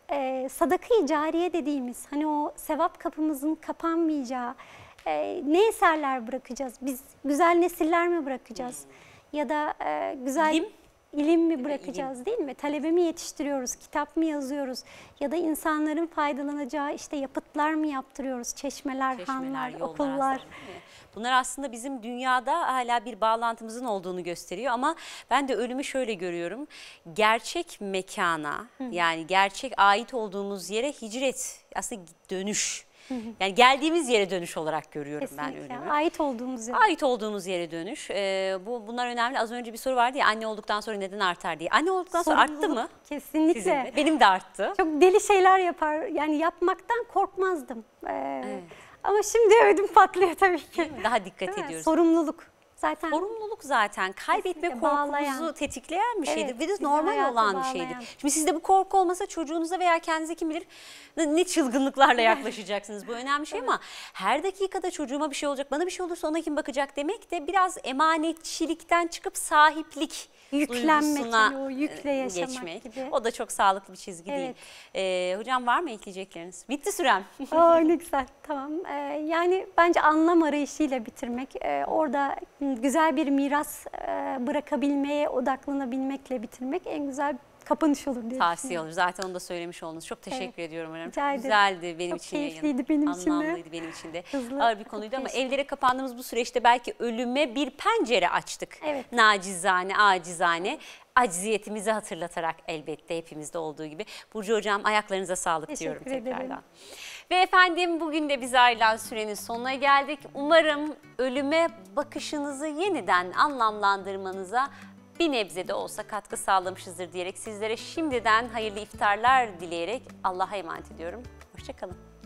E, sadaka-i cariye dediğimiz hani o sevap kapımızın kapanmayacağı e, ne eserler bırakacağız? Biz güzel nesiller mi bırakacağız? Hmm. Ya da e, güzel İlim, ilim mi bırakacağız ilim. değil mi? Talebe mi yetiştiriyoruz? Kitap mı yazıyoruz? Ya da insanların faydalanacağı işte yapıtlar mı yaptırıyoruz? Çeşmeler, Çeşmeler, hanlar, yollar okullar. aslında. Bunlar aslında bizim dünyada hala bir bağlantımızın olduğunu gösteriyor ama ben de ölümü şöyle görüyorum. Gerçek mekana Hı. yani gerçek ait olduğumuz yere hicret, aslında dönüş. Hı hı. Yani geldiğimiz yere dönüş olarak görüyorum Kesinlikle. ben ölümü. Ait olduğumuz yere. Ait olduğumuz yere dönüş. Ee, bu bunlar önemli. Az önce bir soru vardı ya anne olduktan sonra neden artar diye. Anne olduktan sonra arttı mı? Kesinlikle. Sizin de? Benim de arttı. Çok deli şeyler yapar. Yani yapmaktan korkmazdım. Ee, Evet. Ama şimdi ödüm patlıyor tabii ki. Daha dikkat ediyoruz. Sorumluluk. Zaten Sorumluluk zaten kaybetme Kesinlikle korkumuzu bağlayan. tetikleyen bir şeydir Evet, ve de bizi normal hayata olan bir bağlayan. şeydir. Şimdi sizde bu korku olmasa çocuğunuza veya kendinize kim bilir ne çılgınlıklarla yaklaşacaksınız. Bu önemli şey ama her dakikada çocuğuma bir şey olacak, bana bir şey olursa ona kim bakacak demek de biraz emanetçilikten çıkıp sahiplik Yüklenmek, duygusuna yani o yükle yaşamak geçmek. gibi. O da çok sağlıklı bir çizgi Evet. değil. Ee, hocam var mı ekleyecekleriniz? Bitti sürem. Aa, ne güzel, tamam. Ee, yani bence anlam arayışıyla bitirmek, ee, orada güzel bir miras e, bırakabilmeye odaklanabilmekle bitirmek en güzel kapanış olur diye Tavsiye olur. Zaten onu da söylemiş oldunuz. Çok teşekkür Evet. ediyorum hocam. Rica Çok ederim. güzeldi benim Çok için yayın. keyifliydi benim için de. Anlamlıydı benim için de. Hızlı, Ağır bir çok konuydu ama geçti. evlere kapandığımız bu süreçte belki ölüme bir pencere açtık. Evet. Nacizane, acizane. Acziyetimizi hatırlatarak elbette hepimizde olduğu gibi. Burcu hocam ayaklarınıza sağlık Teşekkür diyorum ederim. tekrardan. Ve efendim bugün de bize ayrılan sürenin sonuna geldik. Umarım ölüme bakışınızı yeniden anlamlandırmanıza bir nebze de olsa katkı sağlamışızdır diyerek sizlere şimdiden hayırlı iftarlar dileyerek Allah'a emanet ediyorum. Hoşça kalın.